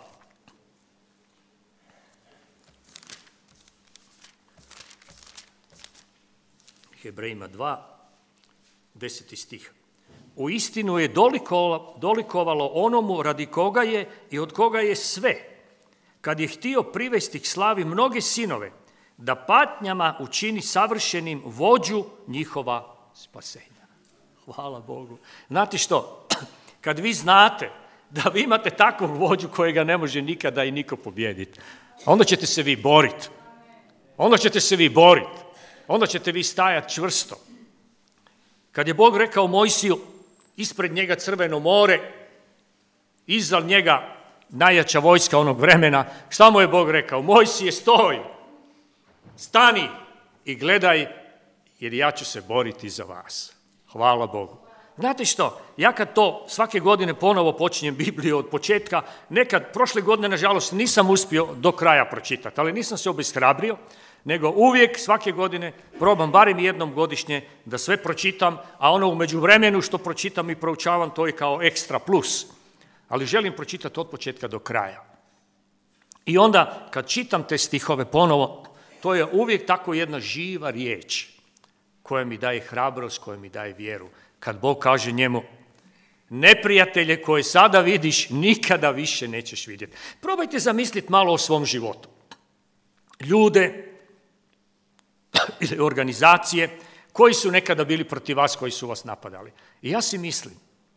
Hebrejima dva, deseti stih. U istinu je dolikovalo onomu radi koga je i od koga je sve, kad je htio privesti k slavi mnoge sinove, da patnjama učini savršenim vođu njihova spasenja. Hvala Bogu. Znate što? Kad vi znate da vi imate takvog vođu kojega ne može nikada i niko pobijediti, onda ćete se vi boriti. Onda ćete se vi boriti. Onda ćete vi stajati čvrsto. Kad je Bog rekao Mojsiju, ispred njega Crveno more, iza njega najjača vojska onog vremena, šta mu je Bog rekao? Mojsije, stoj, stani i gledaj, jer ja ću se boriti za vas. Hvala Bogu. Znate što, ja kad to svake godine ponovo počinjem Bibliju od početka, nekad prošle godine, nažalost, nisam uspio do kraja pročitati, ali nisam se obeshrabrio, nego uvijek svake godine probam barem jednom godišnje da sve pročitam, a ono u međuvremenu što pročitam i proučavam, to je kao ekstra plus. Ali želim pročitati od početka do kraja. I onda kad čitam te stihove ponovo, to je uvijek tako jedna živa riječ koja mi daje hrabrost, koja mi daje vjeru. Kad Bog kaže njemu, neprijatelje koje sada vidiš, nikada više nećeš vidjeti. Probajte zamisliti malo o svom životu. Ljude ili organizacije koji su nekada bili protiv vas, koji su vas napadali. I ja si mislim,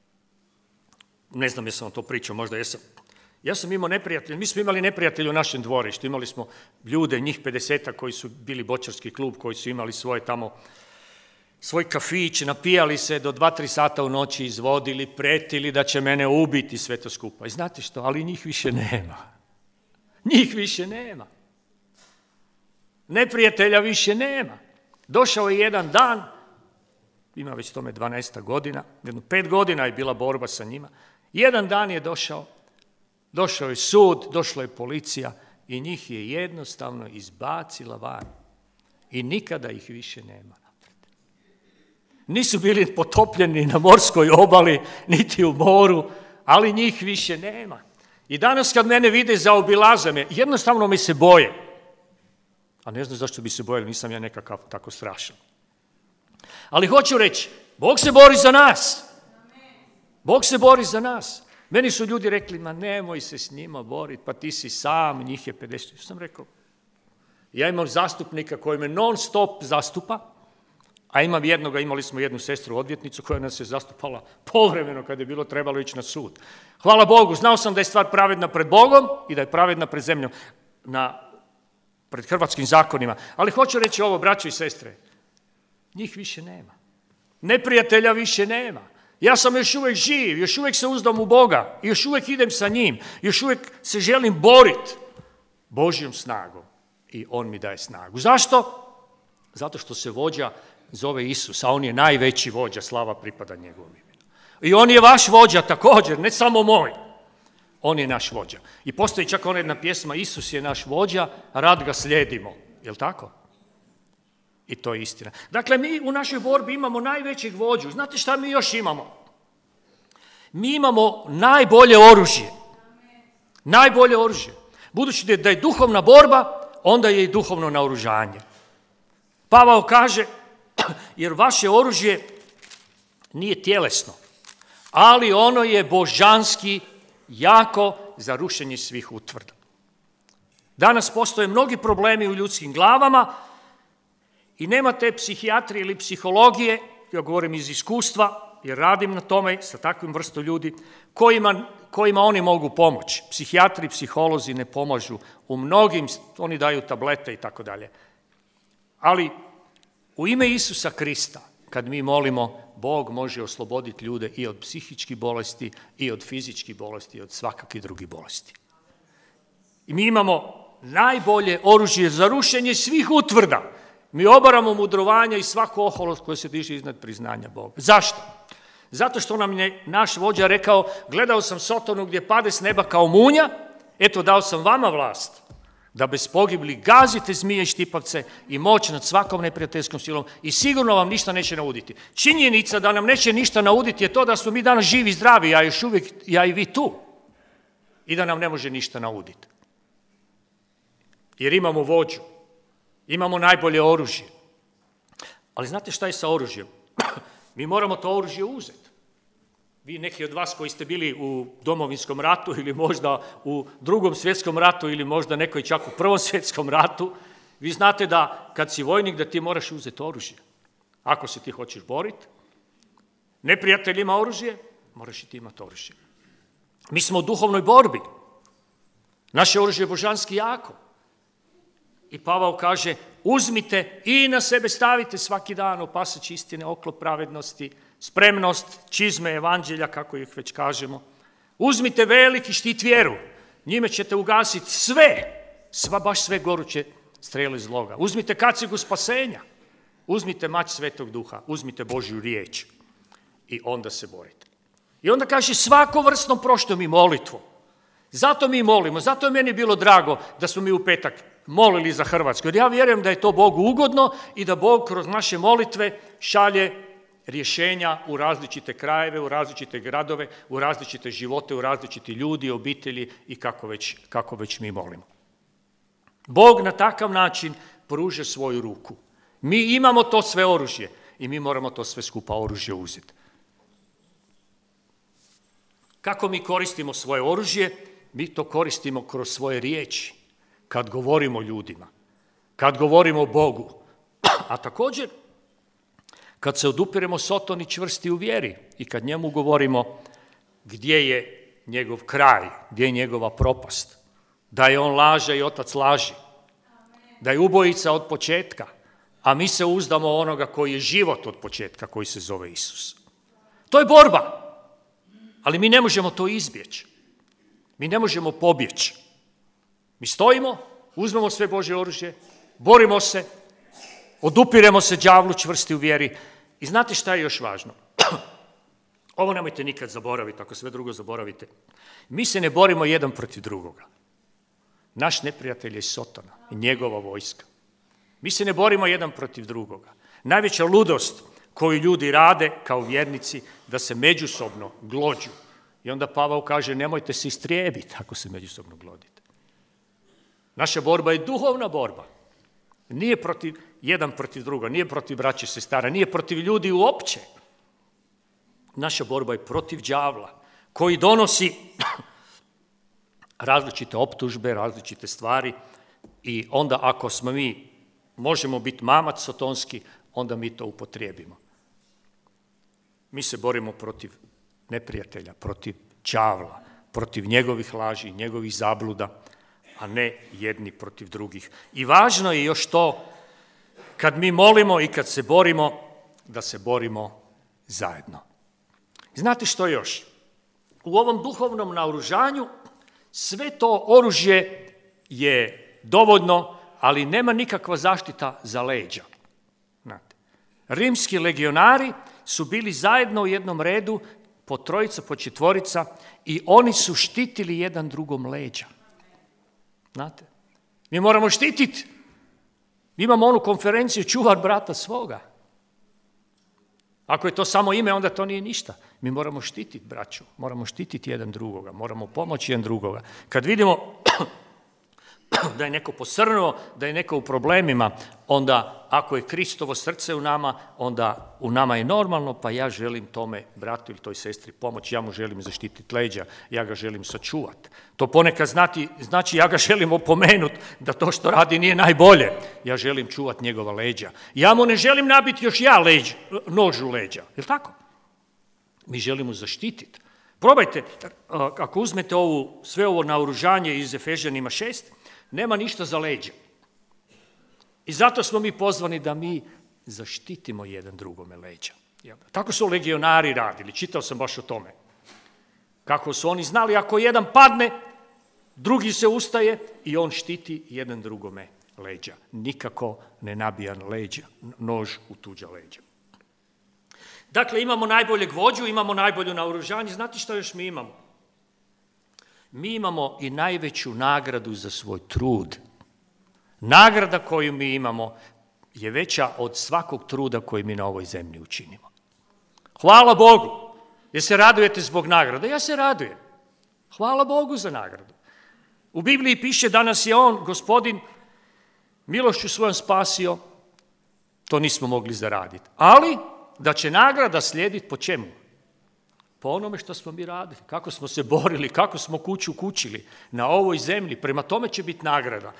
ne znam jesam vam to pričao, možda jesam, ja sam imao neprijatelje, mi smo imali neprijatelje u našem dvorištu, imali smo ljude, njih pedeseta koji su bili boćarski klub, koji su imali svoje tamo, svoj kafić, napijali se do dva, tri sata u noći, izvodili, pretili da će mene ubiti, sve to skupa. I znate što, ali njih više nema. Njih više nema. Neprijatelja više nema. Došao je jedan dan, ima već tome dvanaest godina, jedno pet godina je bila borba sa njima. Jedan dan je došao, došao je sud, došla je policija i njih je jednostavno izbacila van. I nikada ih više nema. Nisu bili potopljeni na morskoj obali, niti u moru, ali njih više nema. I danas kad mene vide, zaobilaze me, jednostavno me se boje. A ne znam zašto bi se bojali, nisam ja nekakav tako strašan. Ali hoću reći, Bog se bori za nas. Bog se bori za nas. Meni su ljudi rekli, ma nemoj se s njima boriti, pa ti si sam, njih je pedeset. Ja sam rekao, ja imam zastupnika koji me non stop zastupa, a imam jednoga, imali smo jednu sestru odvjetnicu koja nas je zastupala povremeno kad je bilo trebalo ići na sud. Hvala Bogu, znao sam da je stvar pravedna pred Bogom i da je pravedna pred zemljom, na, pred hrvatskim zakonima. Ali hoću reći ovo, braćo i sestre, njih više nema. Neprijatelja više nema. Ja sam još uvijek živ, još uvijek se uzdam u Boga, još uvijek idem sa njim, još uvijek se želim boriti Božjom snagom i on mi daje snagu. Zašto? Zato što se vođa zove Isus, a on je najveći vođa, slava pripada njegovom imenu. I on je vaš vođa također, ne samo moj. On je naš vođa. I postoji čak ona jedna pjesma, Isus je naš vođa, rad ga slijedimo. Jel' tako? I to je istina. Dakle, mi u našoj borbi imamo najvećeg vođu. Znate šta mi još imamo? Mi imamo najbolje oružje. Najbolje oružje. Budući da je duhovna borba, onda je i duhovno naoružanje. Pavao kaže, jer vaše oružje nije tjelesno, ali ono je božanski jako za rušenje svih utvrda. Danas postoje mnogi problemi u ljudskim glavama i nema te psihijatrije ili psihologije, ja govorim iz iskustva, jer radim na tome sa takvim vrstom ljudi, kojima, kojima oni mogu pomoći. Psihijatri i psiholozi ne pomažu u mnogim, oni daju tablete i tako dalje. Ali u ime Isusa Krista, kad mi molimo, Bog može osloboditi ljude i od psihičkih bolesti, i od fizičkih bolesti, i od svakakvih drugih bolesti. I mi imamo najbolje oružje za rušenje svih utvrda. Mi obaramo mudrovanja i svaku oholost koja se diže iznad priznanja Boga. Zašto? Zato što nam je naš vođa rekao, gledao sam Sotonu gdje pade s neba kao munja, eto dao sam vama vlast, da bez pogibli gazite zmije i štipavce i moć nad svakom neprijateljskom silom i sigurno vam ništa neće nauditi. Činjenica da nam neće ništa nauditi je to da smo mi danas živi i zdravi, ja još uvijek, ja i vi tu, i da nam ne može ništa nauditi. Jer imamo vođu, imamo najbolje oružje. Ali znate šta je sa oružjem? Mi moramo to oružje uzeti. Vi neki od vas koji ste bili u Domovinskom ratu ili možda u Drugom svjetskom ratu ili možda nekoj čak u Prvom svjetskom ratu, vi znate da kad si vojnik da ti moraš uzeti oružje. Ako se ti hoćeš boriti, neprijatelj ima oružje, moraš i ti imati oružje. Mi smo u duhovnoj borbi. Naše oružje je božanski jako. I Pavao kaže, uzmite i na sebe stavite svaki dan opasač istine, oklop pravednosti, spremnost, čizme evanđelja, kako ih već kažemo. Uzmite veliki štit vjeru, njime ćete ugasiti sve, sva baš sve goruće strele zloga. Uzmite kacigu spasenja, uzmite mač Svetog Duha, uzmite Božju riječ i onda se borite. I onda kaže svakovrsnom proštom i molitvom. Zato mi molimo, zato je meni bilo drago da smo mi u petak molili za Hrvatsku. Jer ja vjerujem da je to Bogu ugodno i da Bog kroz naše molitve šalje rješenja u različite krajeve, u različite gradove, u različite živote, u različiti ljudi, obitelji i kako već, kako već mi molimo. Bog na takav način pruža svoju ruku. Mi imamo to sve oružje i mi moramo to sve skupa oružje uzeti. Kako mi koristimo svoje oružje? Mi to koristimo kroz svoje riječi, kad govorimo ljudima, kad govorimo Bogu, a također kad se odupiremo Sotoni čvrsti u vjeri i kad njemu govorimo gdje je njegov kraj, gdje je njegova propast, da je on laže i otac laži, da je ubojica od početka, a mi se uzdamo onoga koji je život od početka, koji se zove Isus. To je borba, ali mi ne možemo to izbjeći. Mi ne možemo pobjeći. Mi stojimo, uzmemo sve Božje oružje, borimo se, odupiremo se đavlu čvrsti u vjeri. I znate šta je još važno? Ovo nemojte nikad zaboraviti, ako sve drugo zaboravite. Mi se ne borimo jedan protiv drugoga. Naš neprijatelj je Sotona i njegova vojska. Mi se ne borimo jedan protiv drugoga. Najveća ludost koju ljudi rade kao vjernici, da se međusobno glođu. I onda Pavao kaže, nemojte se istrijebiti ako se međusobno glodite. Naša borba je duhovna borba. Nije protiv jedan protiv druga, nije protiv braće i sestara, nije protiv ljudi uopće. Naša borba je protiv đavla, koji donosi različite optužbe, različite stvari i onda ako smo mi, možemo biti mamac sotonski, onda mi to upotrijebimo. Mi se borimo protiv neprijatelja, protiv đavla, protiv njegovih laži, njegovih zabluda, a ne jedni protiv drugih. I važno je još to, kad mi molimo i kad se borimo, da se borimo zajedno. Znate što još? U ovom duhovnom naoružanju sve to oružje je dovoljno, ali nema nikakva zaštita za leđa. Znate, rimski legionari su bili zajedno u jednom redu, po trojica, po četvorica, i oni su štitili jedan drugom leđa. Znate, mi moramo štititi. Mi imamo onu konferenciju čuvar brata svoga. Ako je to samo ime, onda to nije ništa. Mi moramo štititi braću, moramo štititi jedan drugoga, moramo pomoći jedan drugoga. Kad vidimo da je neko posrnuo, da je neko u problemima, onda ako je Kristovo srce u nama, onda u nama je normalno, pa ja želim tome bratu ili toj sestri pomoći, ja mu želim zaštititi leđa, ja ga želim sačuvati. To ponekad znati, znači ja ga želim opomenuti da to što radi nije najbolje. Ja želim čuvati njegova leđa. Ja mu ne želim nabiti još ja leđ, nož u leđa, je li tako? Mi želimo zaštititi. Probajte, ako uzmete ovu, sve ovo naoružanje iz Efežanima šest, nema ništa za leđa. I zato smo mi pozvani da mi zaštitimo jedan drugome leđa. Tako su legionari radili, čitao sam baš o tome. Kako su oni znali, ako jedan padne, drugi se ustaje i on štiti jedan drugome leđa. Nikako ne nabija leđa, nož u tuđa leđa. Dakle, imamo najboljeg vođu, imamo najbolju naoružanje. Znate što još mi imamo? Mi imamo i najveću nagradu za svoj trud. Nagrada koju mi imamo je veća od svakog truda koji mi na ovoj zemlji učinimo. Hvala Bogu. Jer se radujete zbog nagrade? Ja se radujem. Hvala Bogu za nagradu. U Bibliji piše da nas je On, Gospodin, milošću svojom spasio, to nismo mogli zaraditi. Ali da će nagrada slijediti po čemu? Po onome što smo mi radili, kako smo se borili, kako smo kuću kućili na ovoj zemlji. Prema tome će biti nagrada.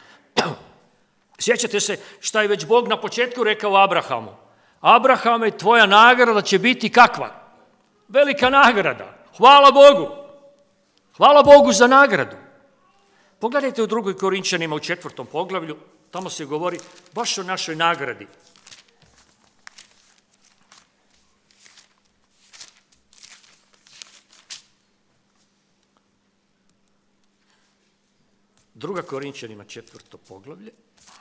Sjećate se šta je već Bog na početku rekao Abrahamu? Abrahame, tvoja nagrada će biti kakva? Velika nagrada. Hvala Bogu. Hvala Bogu za nagradu. Pogledajte u drugoj Korinčanima u četvrtom poglavlju, tamo se govori baš o našoj nagradi. Druga Korinčanima četvrto poglavlje.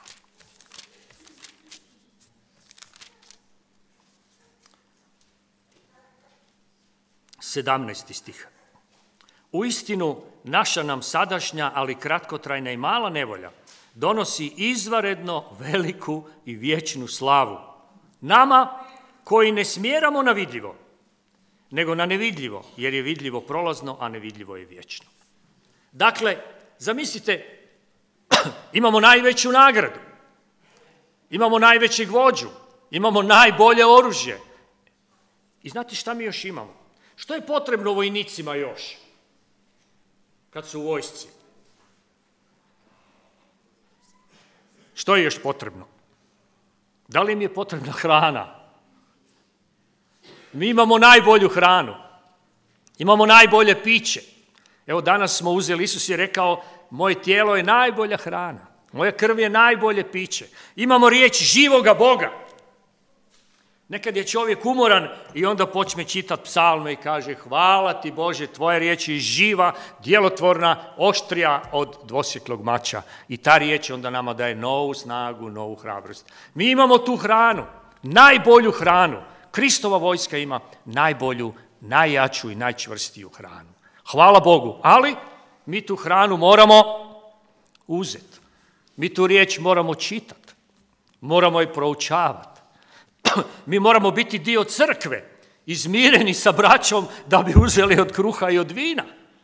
sedamnaesti stih. Uistinu, naša nam sadašnja, ali kratkotrajna i mala nevolja donosi izvanredno veliku i vječnu slavu. Nama koji ne smjeramo na vidljivo, nego na nevidljivo, jer je vidljivo prolazno, a nevidljivo je vječno. Dakle, zamislite, imamo najveću nagradu, imamo najvećeg vođu, imamo najbolje oružje. I znate šta mi još imamo? Što je potrebno vojnicima još kad su u vojsci? Što je još potrebno? Da li im je potrebna hrana? Mi imamo najbolju hranu, imamo najbolje piće. Evo danas smo uzeli, Isus je rekao, moje tijelo je najbolja hrana, moja krv je najbolje piće. Imamo riječ živoga Boga. Nekad je čovjek umoran i onda počne čitati psalme i kaže hvala ti Bože, tvoja riječ je živa, djelotvorna, oštrija od dvosjeklog mača. I ta riječ onda nama daje novu snagu, novu hrabrost. Mi imamo tu hranu, najbolju hranu. Kristova vojska ima najbolju, najjaču i najčvrstiju hranu. Hvala Bogu, ali mi tu hranu moramo uzeti. Mi tu riječ moramo čitati, moramo je proučavati. Mi moramo biti dio crkve, izmireni sa braćom da bi uzeli od kruha i od vina.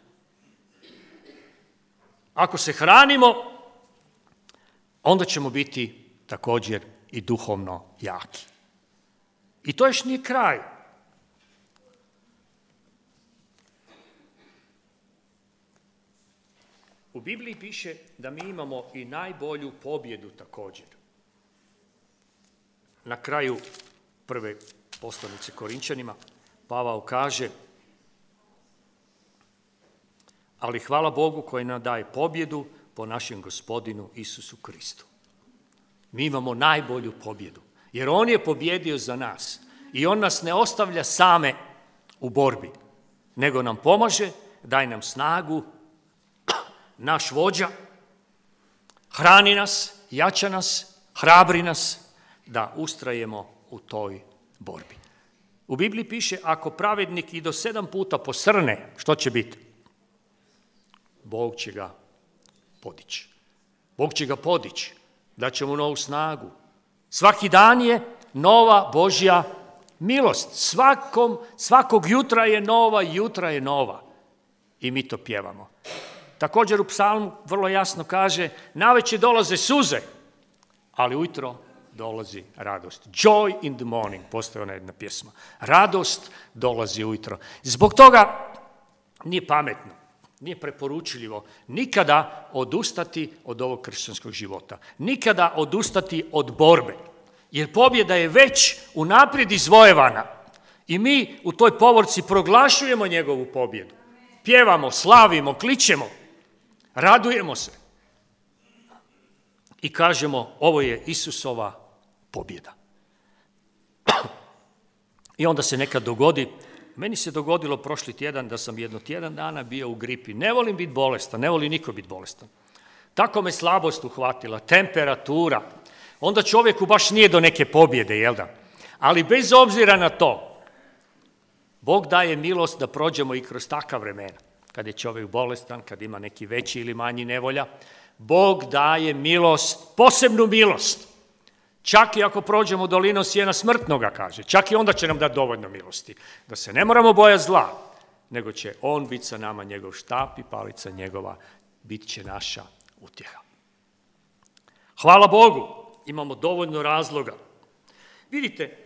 Ako se hranimo, onda ćemo biti također i duhovno jaki. I to još nije kraj. U Bibliji piše da mi imamo i najbolju pobjedu također. Na kraju prve poslanice Korinčanima Pavao kaže: ali hvala Bogu koji nam daje pobjedu po našem Gospodinu Isusu Kristu. Mi imamo najbolju pobjedu, jer on je pobjedio za nas i on nas ne ostavlja same u borbi, nego nam pomaže, daje nam snagu, naš vođa, hrani nas, jača nas, hrabri nas da ustrajemo u toj borbi. U Bibliji piše, ako pravednik i do sedam puta posrne, što će biti? Bog će ga podići. Bog će ga podići, da će mu novu snagu. Svaki dan je nova Božja milost. Svakom, svakog jutra je nova, jutra je nova. I mi to pjevamo. Također u psalmu vrlo jasno kaže, navečer dolaze suze, ali ujutro dolazi radost. Joy in the morning, postoji ona jedna pjesma. Radost dolazi ujutro. Zbog toga nije pametno, nije preporučljivo nikada odustati od ovog kršćanskog života. Nikada odustati od borbe. Jer pobjeda je već unaprijed izvojevana. I mi u toj povorci proglašujemo njegovu pobjedu. Pjevamo, slavimo, kličemo, radujemo se. I kažemo, ovo je Isusova pobjeda. I onda se nekad dogodi, meni se dogodilo prošli tjedan da sam jedno tjedan dana bio u gripi. Ne volim biti bolestan, ne volim niko biti bolestan. Tako me slabost uhvatila, temperatura. Onda čovjeku baš nije do neke pobjede, jel da? Ali bez obzira na to, Bog daje milost da prođemo i kroz takva vremena. Kad je čovjek bolestan, kad ima neki veći ili manji nevolja, Bog daje milost, posebnu milost. Čak i ako prođemo dolinu sjena smrtnoga, kaže. Čak i onda će nam dati dovoljno milosti. Da se ne moramo bojati zla, nego će on biti sa nama, njegov štap i palica njegova, bit će naša utjeha. Hvala Bogu, imamo dovoljno razloga. Vidite,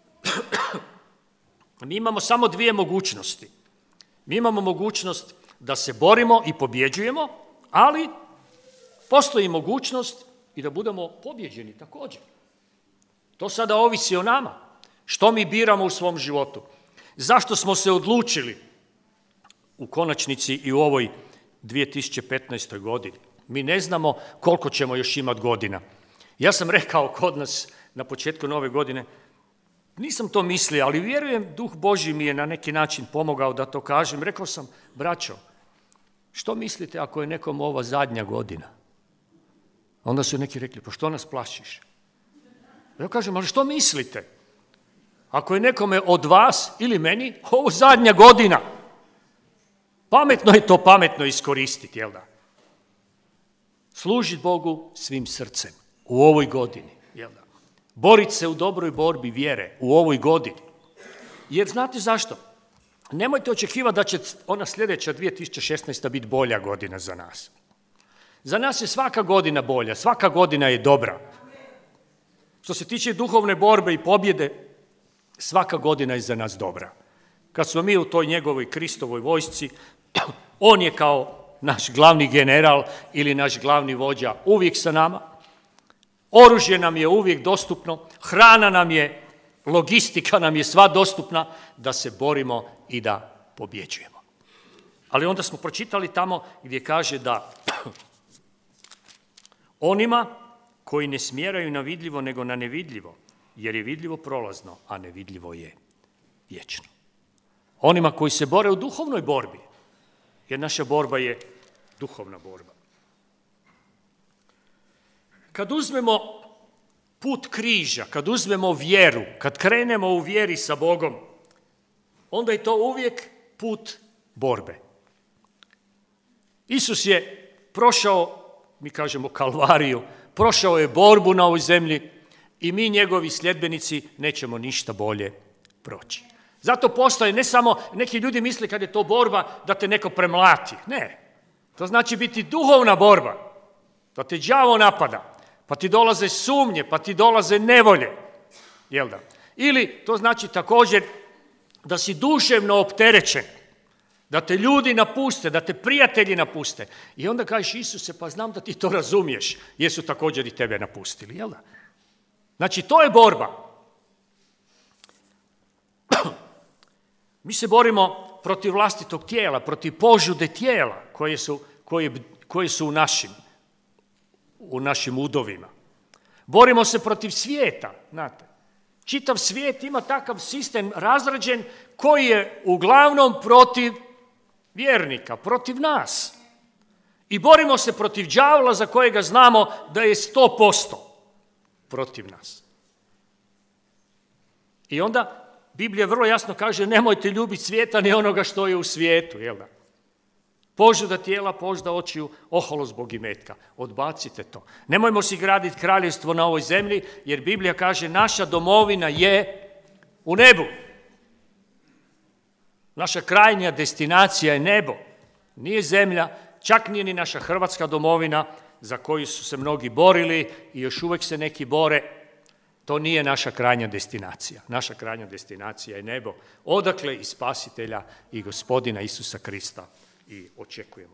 mi imamo samo dvije mogućnosti. Mi imamo mogućnost da se borimo i pobjeđujemo, ali postoji mogućnost i da budemo pobjeđeni također. To sada ovisi o nama. Što mi biramo u svom životu? Zašto smo se odlučili u konačnici i u ovoj dvije tisuće petnaestoj godini? Mi ne znamo koliko ćemo još imati godina. Ja sam rekao kod nas na početku nove godine, nisam to mislio, ali vjerujem, Duh Božji mi je na neki način pomogao da to kažem. Rekao sam, braćo, što mislite ako je nekom ova zadnja godina? Onda su neki rekli, pa što nas plašiš? Ja kažem, ali što mislite? Ako je nekome od vas ili meni ovo zadnja godina, pametno je to pametno iskoristiti, jel da? Služiti Bogu svim srcem u ovoj godini, jel da? Boriti se u dobroj borbi vjere u ovoj godini. Jer znate zašto? Nemojte očekivati da će ona sljedeća dvije tisuće šesnaesta biti bolja godina za nas. Za nas je svaka godina bolja, svaka godina je dobra. Što se tiče duhovne borbe i pobjede, svaka godina je za nas dobra. Kad smo mi u toj njegovoj Kristovoj vojsci, on je kao naš glavni general ili naš glavni vođa uvijek sa nama. Oružje nam je uvijek dostupno, hrana nam je, logistika nam je sva dostupna da se borimo i da pobjeđujemo. Ali onda smo pročitali tamo gdje kaže da onima koji ne smjeraju na vidljivo nego na nevidljivo, jer je vidljivo prolazno, a nevidljivo je vječno. Onima koji se bore u duhovnoj borbi, jer naša borba je duhovna borba. Kad uzmemo put križa, kad uzmemo vjeru, kad krenemo u vjeri sa Bogom, onda je to uvijek put borbe. Isus je prošao, mi kažemo kalvariju, prošao je borbu na ovoj zemlji i mi, njegovi sljedbenici, nećemo ništa bolje proći. Zato postoje ne samo, neki ljudi misle kad je to borba da te neko premlati. Ne, to znači biti duhovna borba, da te đavo napada, pa ti dolaze sumnje, pa ti dolaze nevolje. Jel da? Ili to znači također da si duševno opterećen, Da te ljudi napuste, da te prijatelji napuste. I onda kažeš, Isuse, pa znam da ti to razumiješ, jer su također i tebe napustili, jel da? Znači, to je borba. Mi se borimo protiv vlastitog tijela, protiv požude tijela koje su, koje, koje su u, našim, u našim udovima. Borimo se protiv svijeta, znate. Čitav svijet ima takav sistem razrađen koji je uglavnom protiv vjernika, protiv nas. I borimo se protiv đavola za kojega znamo da je sto posto protiv nas. I onda Biblija vrlo jasno kaže, nemojte ljubiti svijeta ni onoga što je u svijetu, jel da? Požuda tijela, požuda očiju, oholost zbog imetka. Odbacite to. Nemojmo si graditi kraljevstvo na ovoj zemlji, jer Biblija kaže, naša domovina je u nebu. Naša krajnja destinacija je nebo. Nije zemlja, čak nije ni naša hrvatska domovina, za koju su se mnogi borili i još uvijek se neki bore. To nije naša krajnja destinacija. Naša krajnja destinacija je nebo, odakle i Spasitelja i Gospodina Isusa Krista i očekujemo.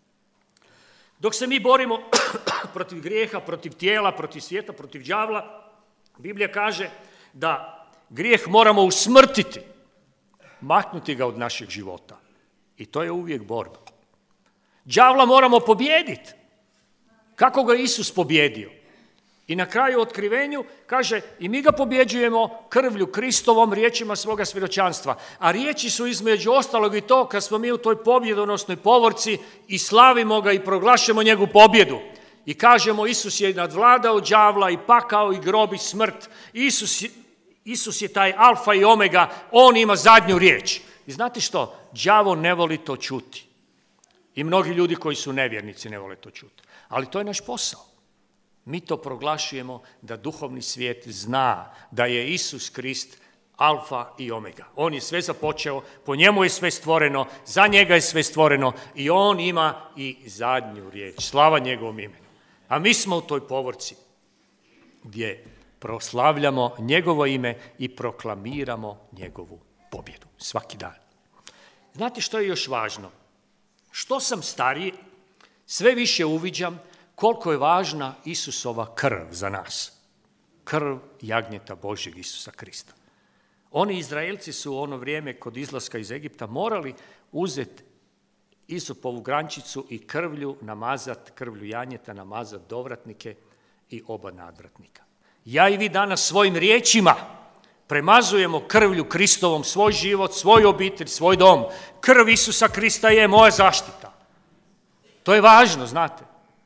Dok se mi borimo protiv grijeha, protiv tijela, protiv svijeta, protiv đavla, Biblija kaže da grijeh moramo usmrtiti, maknuti ga od našeg života. I to je uvijek borba. Đavla moramo pobijediti. Kako ga Isus pobjedio? I na kraju u otkrivenju kaže, i mi ga pobjeđujemo krvlju Kristovom, riječima svoga svjedočanstva. A riječi su između ostalog i to kad smo mi u toj pobjedonosnoj povorci i slavimo ga i proglašemo njegovu pobjedu. I kažemo, Isus je nadvladao đavla i pakao i grob i smrt. Isus, Isus je taj alfa i omega, on ima zadnju riječ. I znate što? Đavo ne voli to čuti. I mnogi ljudi koji su nevjernici ne vole to čuti. Ali to je naš posao. Mi to proglašujemo da duhovni svijet zna da je Isus Krist alfa i omega. On je sve započeo, po njemu je sve stvoreno, za njega je sve stvoreno i on ima i zadnju riječ. Slava njegovom imenu. A mi smo u toj povorci gdje proslavljamo njegovo ime i proklamiramo njegovu pobjedu svaki dan. Znate što je još važno? Što sam stariji, sve više uviđam koliko je važna Isusova krv za nas. Krv jagnjeta Božjeg Isusa Krista. Oni Izraelci su u ono vrijeme kod izlaska iz Egipta morali uzeti isopovu grančicu i krvlju namazat, krvlju janjeta namazat dovratnike i oba nadvratnika. Ja i vi danas svojim riječima premazujemo krvlju Kristovom svoj život, svoj obitelj, svoj dom. Krv Isusa Krista je moja zaštita. To je važno, znate.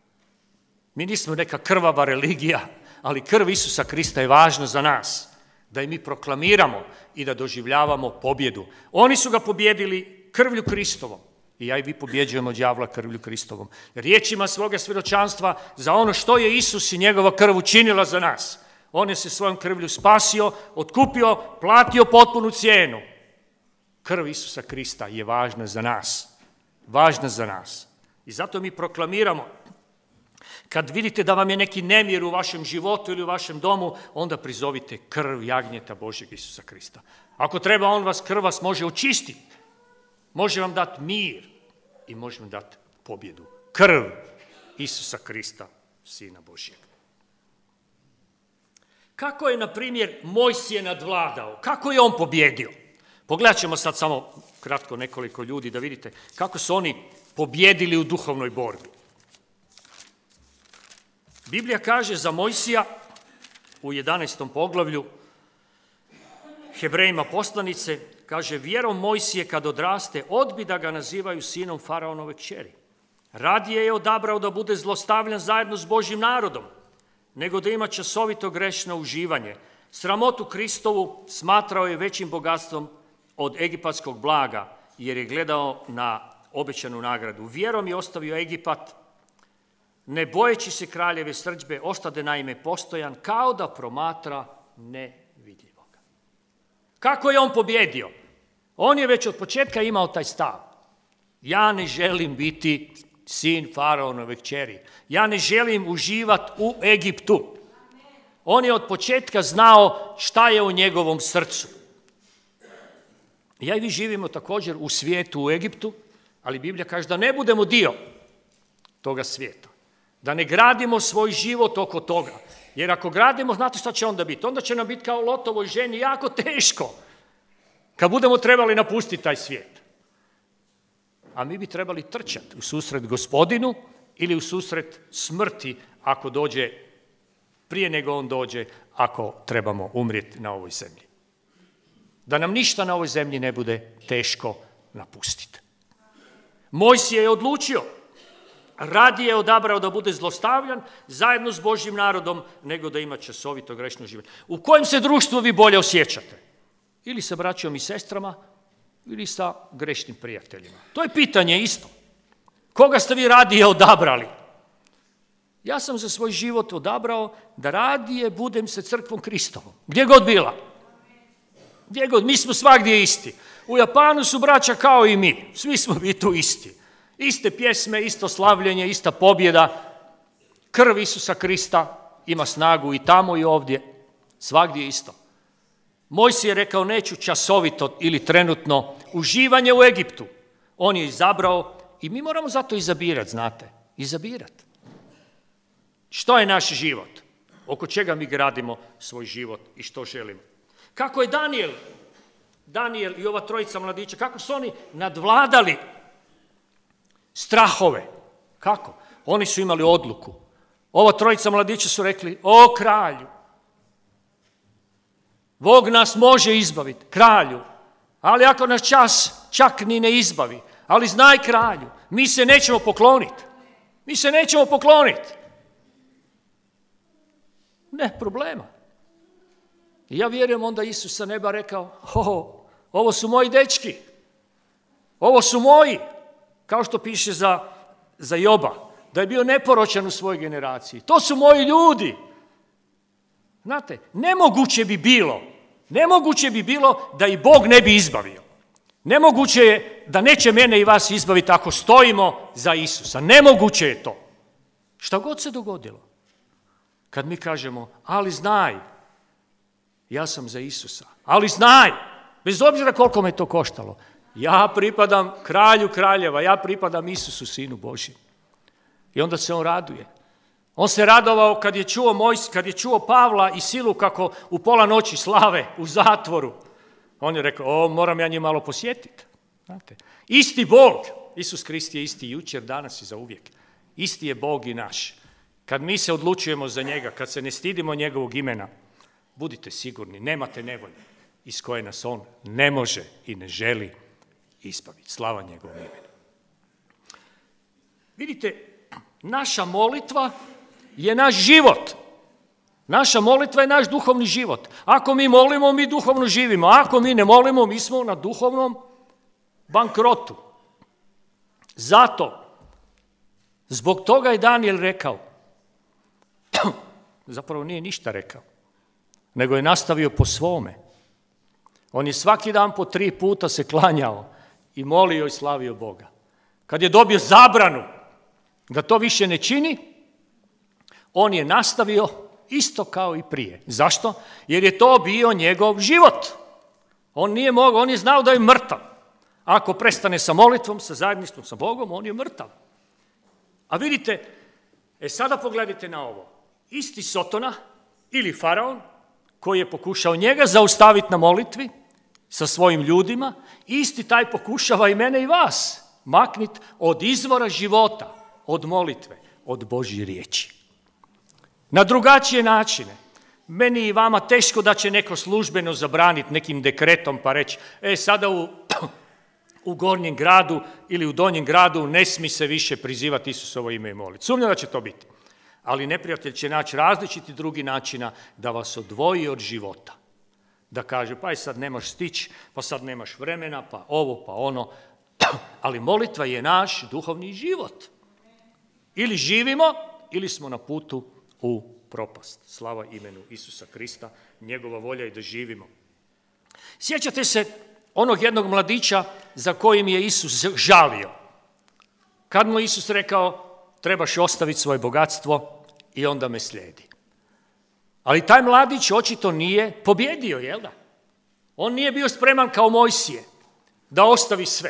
Mi nismo neka krvava religija, ali krv Isusa Krista je važna za nas, da i mi proklamiramo i da doživljavamo pobjedu. Oni su ga pobjedili krvlju Kristovom i ja i vi pobjeđujemo đavla krvlju Kristovom. Riječima svoga svjedočanstva za ono što je Isus i njegova krv učinila za nas. On je se svojom krvlju spasio, otkupio, platio potpunu cijenu. Krv Isusa Krista je važna za nas. Važna za nas. I zato mi proklamiramo. Kad vidite da vam je neki nemir u vašem životu ili u vašem domu, onda prizovite krv jagnjeta Božjeg Isusa Krista. Ako treba, on vas, krv vas može očistiti. Može vam dati mir i može vam dati pobjedu. Krv Isusa Krista, Sina Božjeg. Kako je, na primjer, Mojsije nadvladao? Kako je on pobjedio? Pogledat ćemo sad samo kratko nekoliko ljudi da vidite kako su oni pobjedili u duhovnoj borbi. Biblija kaže za Mojsija u jedanaestom poglavlju Hebrejima poslanice, kaže, vjerom Mojsije kad odraste odbi da ga nazivaju sinom faraonove kćeri. Radije je odabrao da bude zlostavljan zajedno s Božjim narodom, nego da ima časovito grešno uživanje. Sramotu Kristovu smatrao je većim bogatstvom od egipatskog blaga, jer je gledao na obećanu nagradu. Vjerom je ostavio Egipat, ne bojeći se kraljeve srdžbe, ostade naime postojan, kao da promatra nevidljivoga. Kako je on pobjedio? On je već od početka imao taj stav. Ja ne želim biti sin faraonove kćeri. Ja ne želim uživati u Egiptu. On je od početka znao šta je u njegovom srcu. Ja i vi živimo također u svijetu, u Egiptu, ali Biblija kaže da ne budemo dio toga svijeta. Da ne gradimo svoj život oko toga. Jer ako gradimo, znate šta će onda biti? Onda će nam biti kao Lotovoj ženi jako teško kad budemo trebali napustiti taj svijet. A mi bi trebali trčati u susret Gospodinu ili u susret smrti ako dođe, prije nego on dođe, ako trebamo umrijeti na ovoj zemlji. Da nam ništa na ovoj zemlji ne bude teško napustiti. Mojsije je odlučio, radije je odabrao da bude zlostavljan zajedno s Božjim narodom nego da ima časovito grešno življenje. U kojem se društvu vi bolje osjećate? Ili sa braćom i sestrama, ili sa grešnim prijateljima. To je pitanje isto. Koga ste vi radije odabrali? Ja sam za svoj život odabrao da radije budem sa crkvom Kristovom. Gdje god bila. Gdje god. Mi smo svagdje isti. U Japanu su braća kao i mi. Svi smo mi tu isti. Iste pjesme, isto slavljenje, ista pobjeda. Krv Isusa Krista ima snagu i tamo i ovdje. Svagdje isto. Mojsije je rekao neću časovito ili trenutno uživanje u Egiptu. On je izabrao i mi moramo zato izabirati, znate. Izabirati. Što je naš život? Oko čega mi gradimo svoj život i što želimo? Kako je Danijel, Danijel i ova trojica mladića, kako su oni nadvladali strahove? Kako? Oni su imali odluku. Ova trojica mladića su rekli, o kralju, Bog nas može izbaviti, kralju, ali ako nas čas čak ni ne izbavi, ali znaj kralju, mi se nećemo pokloniti. Mi se nećemo pokloniti. Ne, problema. I ja vjerujem onda Isus sa neba rekao, oh, ovo su moji dečki, ovo su moji, kao što piše za, za Joba, da je bio neporočan u svojoj generaciji. To su moji ljudi. Znate, nemoguće bi bilo, nemoguće bi bilo da i Bog ne bi izbavio. Nemoguće je da neće mene i vas izbaviti ako stojimo za Isusa. Nemoguće je to. Šta god se dogodilo. Kad mi kažemo, ali znaj, ja sam za Isusa. Ali znaj, bez obzira koliko me to koštalo, ja pripadam kralju kraljeva, ja pripadam Isusu, Sinu Božjem. I onda se on raduje. On se radovao kad je čuo Mojs, kad je čuo Pavla i Silu kako u pola noći slave u zatvoru. On je rekao, o, moram ja njih malo posjetiti. Znate, isti Bog, Isus Krist je isti jučer, danas i zauvijek. Isti je Bog i naš. Kad mi se odlučujemo za njega, kad se ne stidimo njegovog imena, budite sigurni, nemate nevolje iz koje nas on ne može i ne želi izbaviti. Slava njegovom imenu. Vidite, naša molitva je naš život. Naša molitva je naš duhovni život. Ako mi molimo, mi duhovno živimo. Ako mi ne molimo, mi smo na duhovnom bankrotu. Zato, zbog toga je Danijel rekao, zapravo nije ništa rekao, nego je nastavio po svome. On je svaki dan po tri puta se klanjao i molio i slavio Boga. Kad je dobio zabranu da to više ne čini, on je nastavio isto kao i prije. Zašto? Jer je to bio njegov život. On nije mogao, on je znao da je mrtav. Ako prestane sa molitvom, sa zajedništvom sa Bogom, on je mrtav. A vidite, e sada pogledajte na ovo. Isti Sotona ili Faraon, koji je pokušao njega zaustaviti na molitvi sa svojim ljudima, isti taj pokušava i mene i vas makniti od izvora života, od molitve, od Božje riječi. Na drugačije načine. Meni i vama teško da će neko službeno zabraniti nekim dekretom pa reći, e sada u, u gornjem gradu ili u donjem gradu ne smije se više prizivati Isusovo ime i moliti. Sumnjam da će to biti. Ali neprijatelj će naći različiti drugi načina da vas odvoji od života. Da kaže, pa i sad nemaš stići, pa sad nemaš vremena, pa ovo, pa ono. Ali molitva je naš duhovni život. Ili živimo, ili smo na putu u propast. Slava imenu Isusa Krista, njegova volja je da živimo. Sjećate se onog jednog mladića za kojim je Isus žalio. Kad mu Isus rekao, trebaš ostaviti svoje bogatstvo i onda me slijedi. Ali taj mladić očito nije pobjedio, jel da? On nije bio spreman kao Mojsije. da ostavi sve.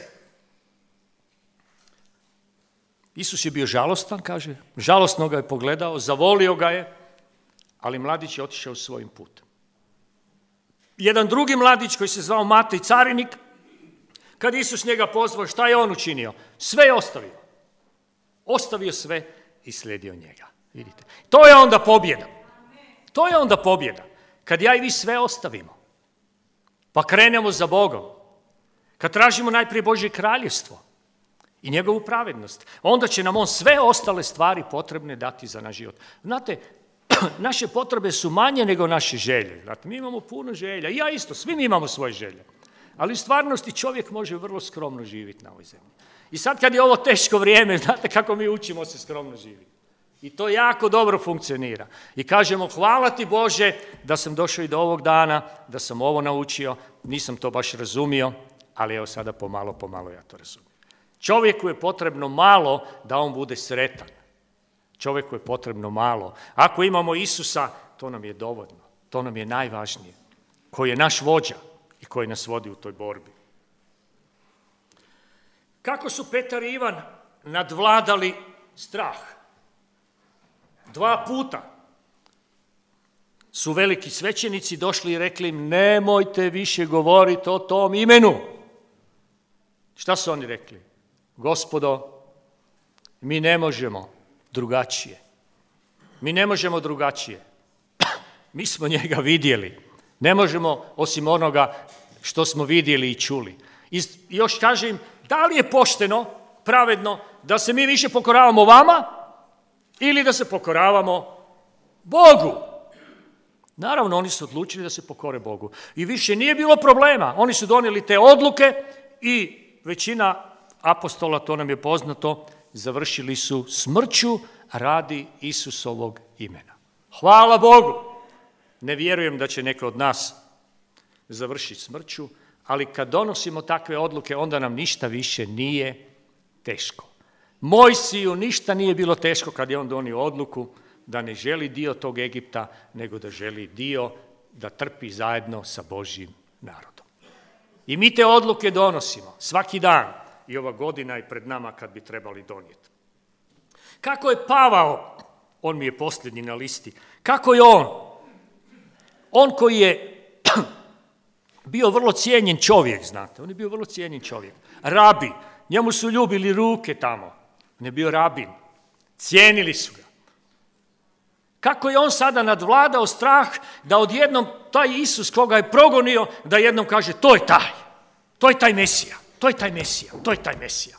Isus je bio žalostan, kaže, žalostno ga je pogledao, zavolio ga je, ali mladić je otišao svojim putem. Jedan drugi mladić koji se zvao Matej carinik, kad Isus njega pozvao, šta je on učinio? Sve je ostavio. Ostavio sve i slijedio njega. Vidite, to je onda pobjeda. To je onda pobjeda. Kad ja i vi sve ostavimo, pa krenemo za Bogom, kad tražimo najprije Božje kraljevstvo i njegovu pravednost, onda će nam on sve ostale stvari potrebne dati za naš život. Znate, naše potrebe su manje nego naše želje. Znate, mi imamo puno želja. I ja isto, svi mi imamo svoje želje. Ali u stvarnosti čovjek može vrlo skromno živjeti na ovoj zemlji. I sad kad je ovo teško vrijeme, znate kako mi učimo se skromno živjeti. I to jako dobro funkcionira. I kažemo, hvala ti Bože da sam došao i do ovog dana, da sam ovo naučio, nisam to baš razumio, ali evo sada pomalo, pomalo ja to razumijem. Čovjeku je potrebno malo da on bude sretan. Čovjeku je potrebno malo. Ako imamo Isusa, to nam je dovoljno. To nam je najvažnije. Koji je naš vođa i koji nas vodi u toj borbi. Kako su Petar i Ivan nadvladali strah? Dva puta su veliki svećenici došli i rekli im, nemojte više govoriti o tom imenu. Šta su oni rekli? Gospodo, mi ne možemo drugačije. Mi ne možemo drugačije. Mi smo njega vidjeli. Ne možemo osim onoga što smo vidjeli i čuli. I još kažem, da li je pošteno, pravedno, da se mi više pokoravamo vama ili da se pokoravamo Bogu? Naravno, oni su odlučili da se pokore Bogu. I više nije bilo problema. Oni su donijeli te odluke i većina apostola, to nam je poznato, završili su smrću radi Isusovog imena. Hvala Bogu! Ne vjerujem da će neko od nas završiti smrću, ali kad donosimo takve odluke, onda nam ništa više nije teško. Mojsiju ništa nije bilo teško kad je on donio odluku da ne želi dio tog Egipta, nego da želi dio da trpi zajedno sa Božjim narodom. I mi te odluke donosimo svaki dan i ova godina je pred nama kad bi trebali donijeti. Kako je Pavao, on mi je posljednji na listi, kako je on? On koji je bio vrlo cijenjen čovjek, znate, on je bio vrlo cijenjen čovjek. Rabi, njemu su ljubili ruke tamo, on je bio rabin, cijenili su ga. Kako je on sada nadvladao strah da odjednom taj Isus koga je progonio, da jednom kaže to je taj, to je taj Mesija, to je taj Mesija, to je taj Mesija.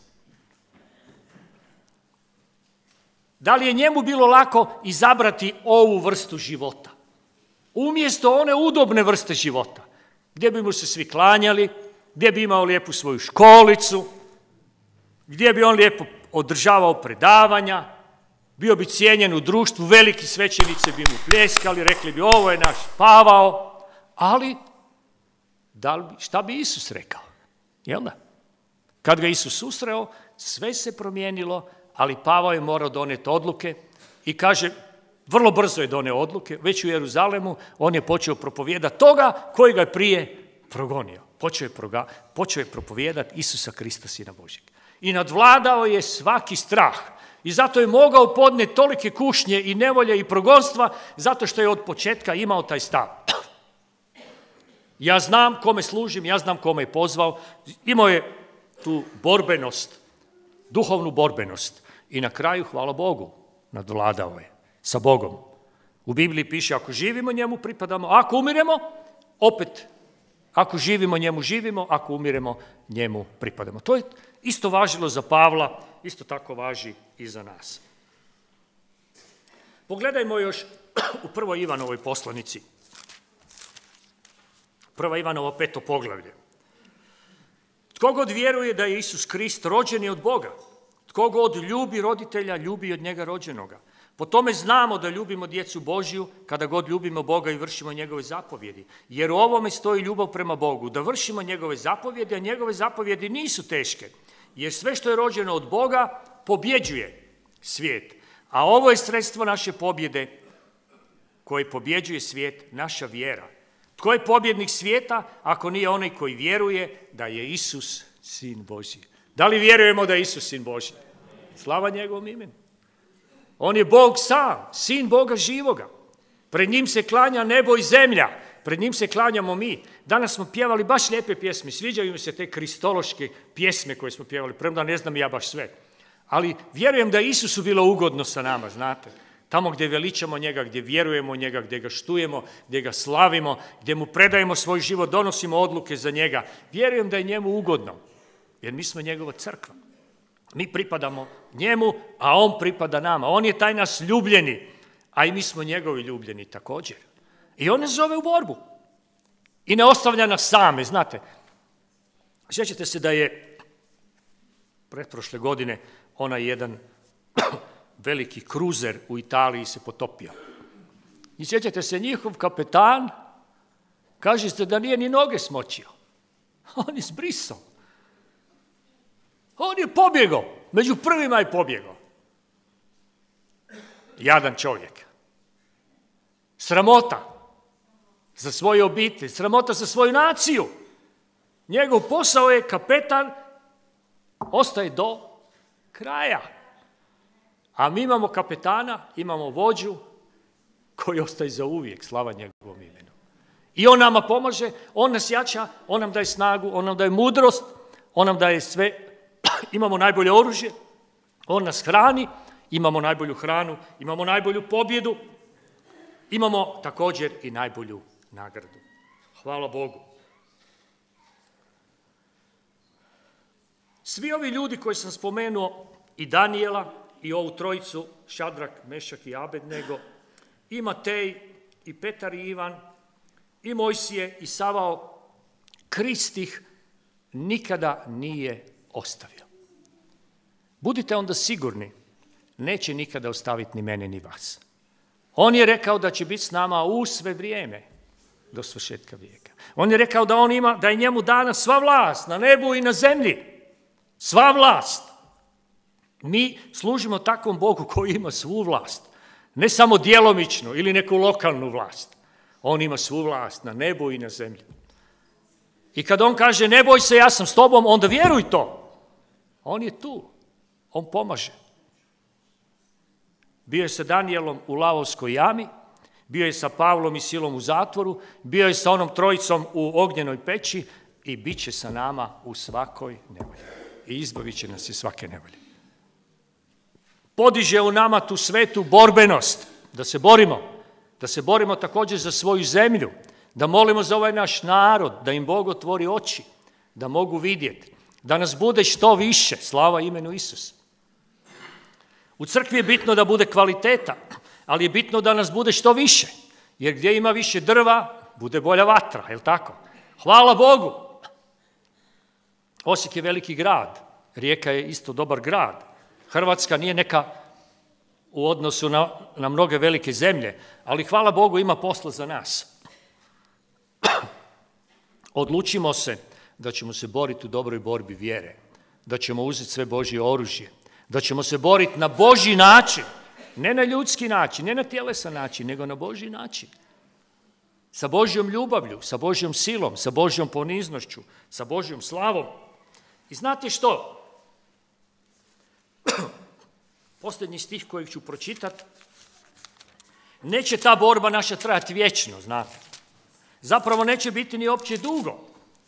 Da li je njemu bilo lako izabrati ovu vrstu života? Umjesto one udobne vrste života, gdje bi mu se svi klanjali, gdje bi imao lijepu svoju školicu, gdje bi on lijepo održavao predavanja, bio bi cijenjen u društvu, veliki svećenici bi mu pljeskali, rekli bi ovo je naš Pavao, ali da li, šta bi Isus rekao? Jel da? Kad ga Isus susreo, sve se promijenilo, ali Pavao je morao donijeti odluke i kaže, vrlo brzo je donio odluke, već u Jeruzalemu on je počeo propovijedati toga koji ga je prije progonio. Počeo je, proga, počeo je propovijedati Isusa Krista, Sina Božjeg. I nadvladao je svaki strah. I zato je mogao podnijeti tolike kušnje i nevolje i progonstva, zato što je od početka imao taj stav. Ja znam kome služim, ja znam kome je pozvao. Imao je tu borbenost, duhovnu borbenost. I na kraju, hvala Bogu, nadvladao je sa Bogom. U Bibliji piše, ako živimo, njemu pripadamo. Ako umiremo, opet, ako živimo, njemu živimo. Ako umiremo, njemu pripadamo. To je isto važilo za Pavla, isto tako važi i za nas. Pogledajmo još u prvoj Ivanovoj poslanici. Prva Ivanovo peto poglavlje. Tko god vjeruje da je Isus Krist rođeni od Boga, tko god ljubi roditelja, ljubi od njega rođenoga. Po tome znamo da ljubimo djecu Božju kada god ljubimo Boga i vršimo njegove zapovjedi. Jer u ovome stoji ljubav prema Bogu, da vršimo njegove zapovjedi, a njegove zapovjedi nisu teške. Jer sve što je rođeno od Boga pobjeđuje svijet. A ovo je sredstvo naše pobjede koje pobjeđuje svijet, naša vjera. Tko je pobjednik svijeta ako nije onaj koji vjeruje da je Isus sin Božji. Da li vjerujemo da je Isus sin Božji? Slava njegovom imenu. On je Bog sam, sin Boga živoga. Pred njim se klanja nebo i zemlja. Pred njim se klanjamo mi. Danas smo pjevali baš lijepe pjesme. Sviđaju mi se te kristološke pjesme koje smo pjevali. Premda ne znam ja baš sve. Ali vjerujem da je Isusu bilo ugodno sa nama, znate. Tamo gdje veličamo njega, gdje vjerujemo u njega, gdje ga štujemo, gdje ga slavimo, gdje mu predajemo svoj život, donosimo odluke za njega. Vjerujem da je njemu ugodno. Jer mi smo njegova crkva. Mi pripadamo njemu, a on pripada nama. On je taj nas ljubljeni, a i mi smo njegovi ljubljeni također. I on nas zove u borbu. I ne ostavlja nas same, znate. Sjećate se da je pretprošle godine onaj jedan veliki kruzer u Italiji se potopio. I sjećate se, njihov kapetan kaže se da nije ni noge smočio. On je zbrisao. On je pobjegao. Među prvima je pobjegao. Jadan čovjek. Sramota za svoju obitelj, sramota za svoju naciju. Njegov posao je kapetan, ostaje do kraja. A mi imamo kapetana, imamo vođu koji ostaje za uvijek, slava njegovom imenu. I on nama pomaže, on nas jača, on nam daje snagu, on nam daje mudrost, on nam daje sve. Imamo najbolje oružje, on nas hrani, imamo najbolju hranu, imamo najbolju pobjedu, imamo također i najbolju nagradu. Hvala Bogu. Svi ovi ljudi koji sam spomenuo, i Danijela, i ovu trojicu, Šadrak, Mešak i Abednego, i Matej, i Petar i Ivan, i Mojsije, i Savao, Krist ih nikada nije ostavio. Budite onda sigurni, neće nikada ostaviti ni mene ni vas. On je rekao da će biti s nama u sve vrijeme do svršetka vijeka. On je rekao da on ima, da je njemu dana sva vlast na nebu i na zemlji. Sva vlast. Mi služimo takvom Bogu koji ima svu vlast. Ne samo djelomično ili neku lokalnu vlast. On ima svu vlast na nebu i na zemlji. I kad on kaže ne boj se, ja sam s tobom, onda vjeruj to. On je tu. On pomaže. Bio je sa Danijelom u lavovskoj jami, bio je sa Pavlom i Silom u zatvoru, bio je sa onom trojicom u ognjenoj peći i bit će sa nama u svakoj nevolji. I izbavit će nas iz svake nevolje. Podiže u nama tu svetu borbenost, da se borimo, da se borimo također za svoju zemlju, da molimo za ovaj naš narod, da im Bog otvori oči, da mogu vidjeti, da nas bude što više, slava imenu Isusa. U crkvi je bitno da bude kvaliteta, ali je bitno da nas bude što više, jer gdje ima više drva, bude bolja vatra, je li tako? Hvala Bogu! Osijek je veliki grad, Rijeka je isto dobar grad. Hrvatska nije neka u odnosu na, na mnoge velike zemlje, ali hvala Bogu ima posla za nas. Odlučimo se da ćemo se boriti u dobroj borbi vjere, da ćemo uzeti sve Božje oružje, da ćemo se boriti na Božji način, ne na ljudski način, ne na tjelesan način, nego na Božji način. Sa Božjom ljubavlju, sa Božjom silom, sa Božjom poniznošću, sa Božjom slavom. I znate što? Posljednji stih koji ću pročitati. Neće ta borba naša trajati vječno, znate. Zapravo neće biti ni opće dugo.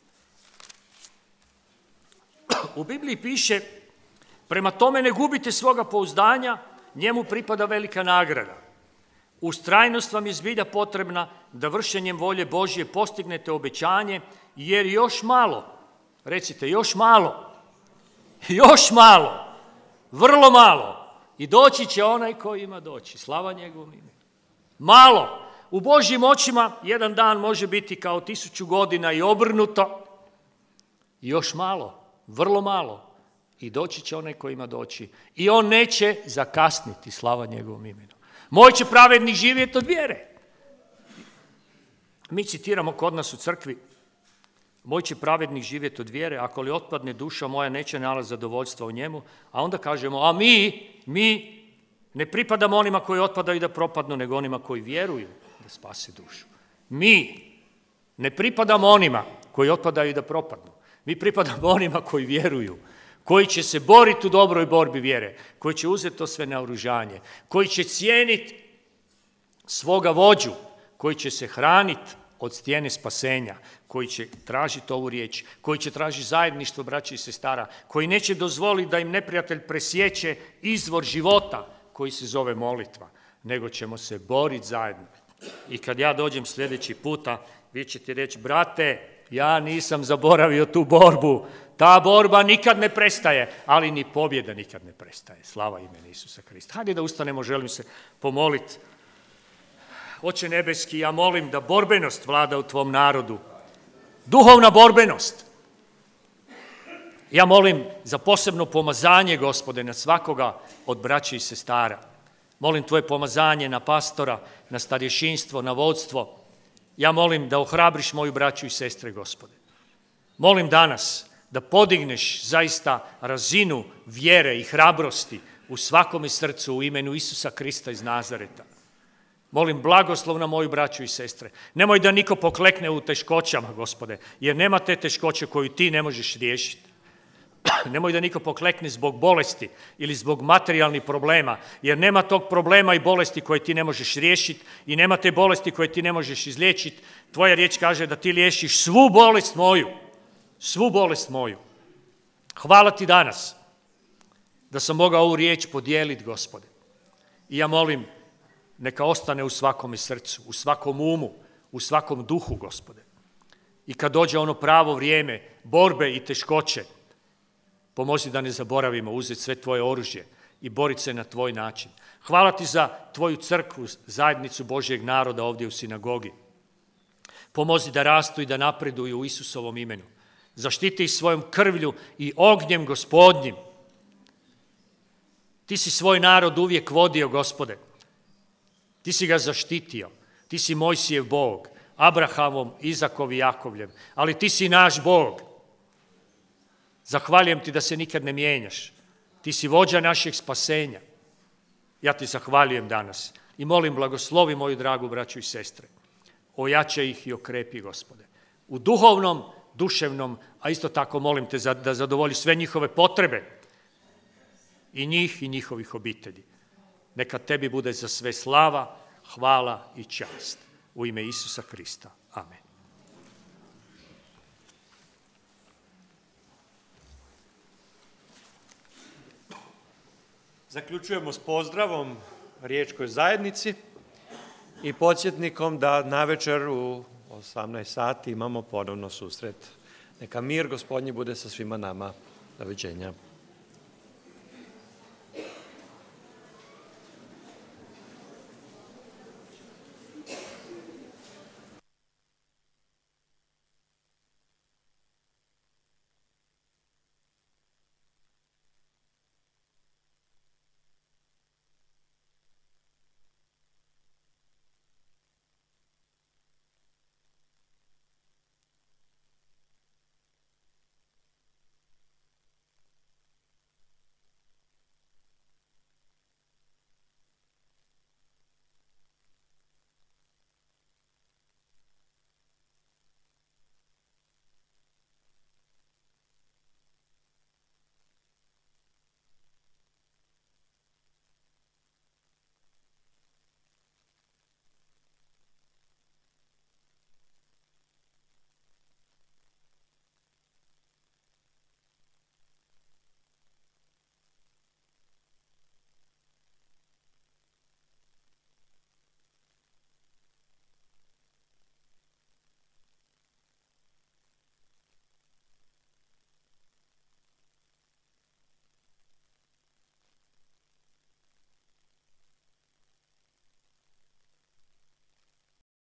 U Bibliji piše, prema tome ne gubite svoga pouzdanja, njemu pripada velika nagrada. Ustrajnost vam je zbilja potrebna da vršenjem volje Božje postignete obećanje, jer još malo, recite još malo, još malo, vrlo malo, i doći će onaj koji ima doći. Slava njegovom imenu. Malo. U Božjim očima jedan dan može biti kao tisuću godina i obrnuto. I još malo, vrlo malo, i doći će onaj koji ima doći. I on neće zakasniti, slava njegovom imenu. Moj će pravednik živjeti od vjere. Mi citiramo kod nas u crkvi, moj će pravednik živjeti od vjere, ako li otpadne duša moja, neće nalaz zadovoljstva u njemu, a onda kažemo, a mi, mi ne pripadamo onima koji otpadaju da propadnu, nego onima koji vjeruju da spase dušu. Mi ne pripadamo onima koji otpadaju da propadnu, Mi pripadamo onima koji vjeruju, koji će se boriti u dobroj borbi vjere, koji će uzeti to sve naoružanje, koji će cijeniti svoga vođu, koji će se hraniti od stijene spasenja, koji će tražiti ovu riječ, koji će tražiti zajedništvo braća i sestara, koji neće dozvoliti da im neprijatelj presjeće izvor života koji se zove molitva, nego ćemo se boriti zajedno. I kad ja dođem sljedeći puta, vi ćete reći, brate, ja nisam zaboravio tu borbu, ta borba nikad ne prestaje, ali ni pobjeda nikad ne prestaje. Slava ime Isusa Krista. Hajde da ustanemo, želim se pomoliti. Oče nebeski, ja molim da borbenost vlada u tvom narodu. Duhovna borbenost. Ja molim za posebno pomazanje, Gospode, na svakoga od braća i sestara. Molim tvoje pomazanje na pastora, na starješinstvo, na vodstvo. Ja molim da ohrabriš moju braću i sestre, Gospode. Molim danas da podigneš zaista razinu vjere i hrabrosti u svakome srcu u imenu Isusa Krista iz Nazareta. Molim blagoslov na moju braću i sestre. Nemoj da niko poklekne u teškoćama, Gospode, jer nema te teškoće koju ti ne možeš riješiti. Nemoj da niko poklekne zbog bolesti ili zbog materijalnih problema, jer nema tog problema i bolesti koje ti ne možeš riješiti i nema te bolesti koje ti ne možeš izliječiti. Tvoja riječ kaže da ti liječiš svu bolest moju, svu bolest moju. Hvala ti danas da sam mogao ovu riječ podijeliti, Gospode. I ja molim, neka ostane u svakome srcu, u svakom umu, u svakom duhu, Gospode. I kad dođe ono pravo vrijeme borbe i teškoće, pomozi da ne zaboravimo uzeti sve tvoje oružje i boriti se na tvoj način. Hvala ti za tvoju crkvu, zajednicu Božjeg naroda ovdje u sinagogi. Pomozi da rastu i da napreduju u Isusovom imenu. Zaštiti ih svojom krvlju i ognjem Gospodnjim. Ti si svoj narod uvijek vodio, Gospode. Ti si ga zaštitio. Ti si Mojsijev Bog, Abrahamom, Izakov i Jakovljev. Ali ti si naš Bog. Zahvaljujem ti da se nikad ne mijenjaš. Ti si vođa našeg spasenja. Ja ti zahvaljujem danas i molim, blagoslovi moju dragu braću i sestre. Ojačaj ih i okrepi, Gospode. U duhovnom, duševnom, a isto tako molim te da zadovolji sve njihove potrebe i njih i njihovih obitelji. Neka tebi bude za sve slava, hvala i čast. U ime Isusa Krista. Amen. Zaključujemo s pozdravom Riječkoj zajednici i podsjetnikom da navečer u osamnaest sati imamo ponovno susret. Neka mir Gospodnji bude sa svima nama. Doviđenja.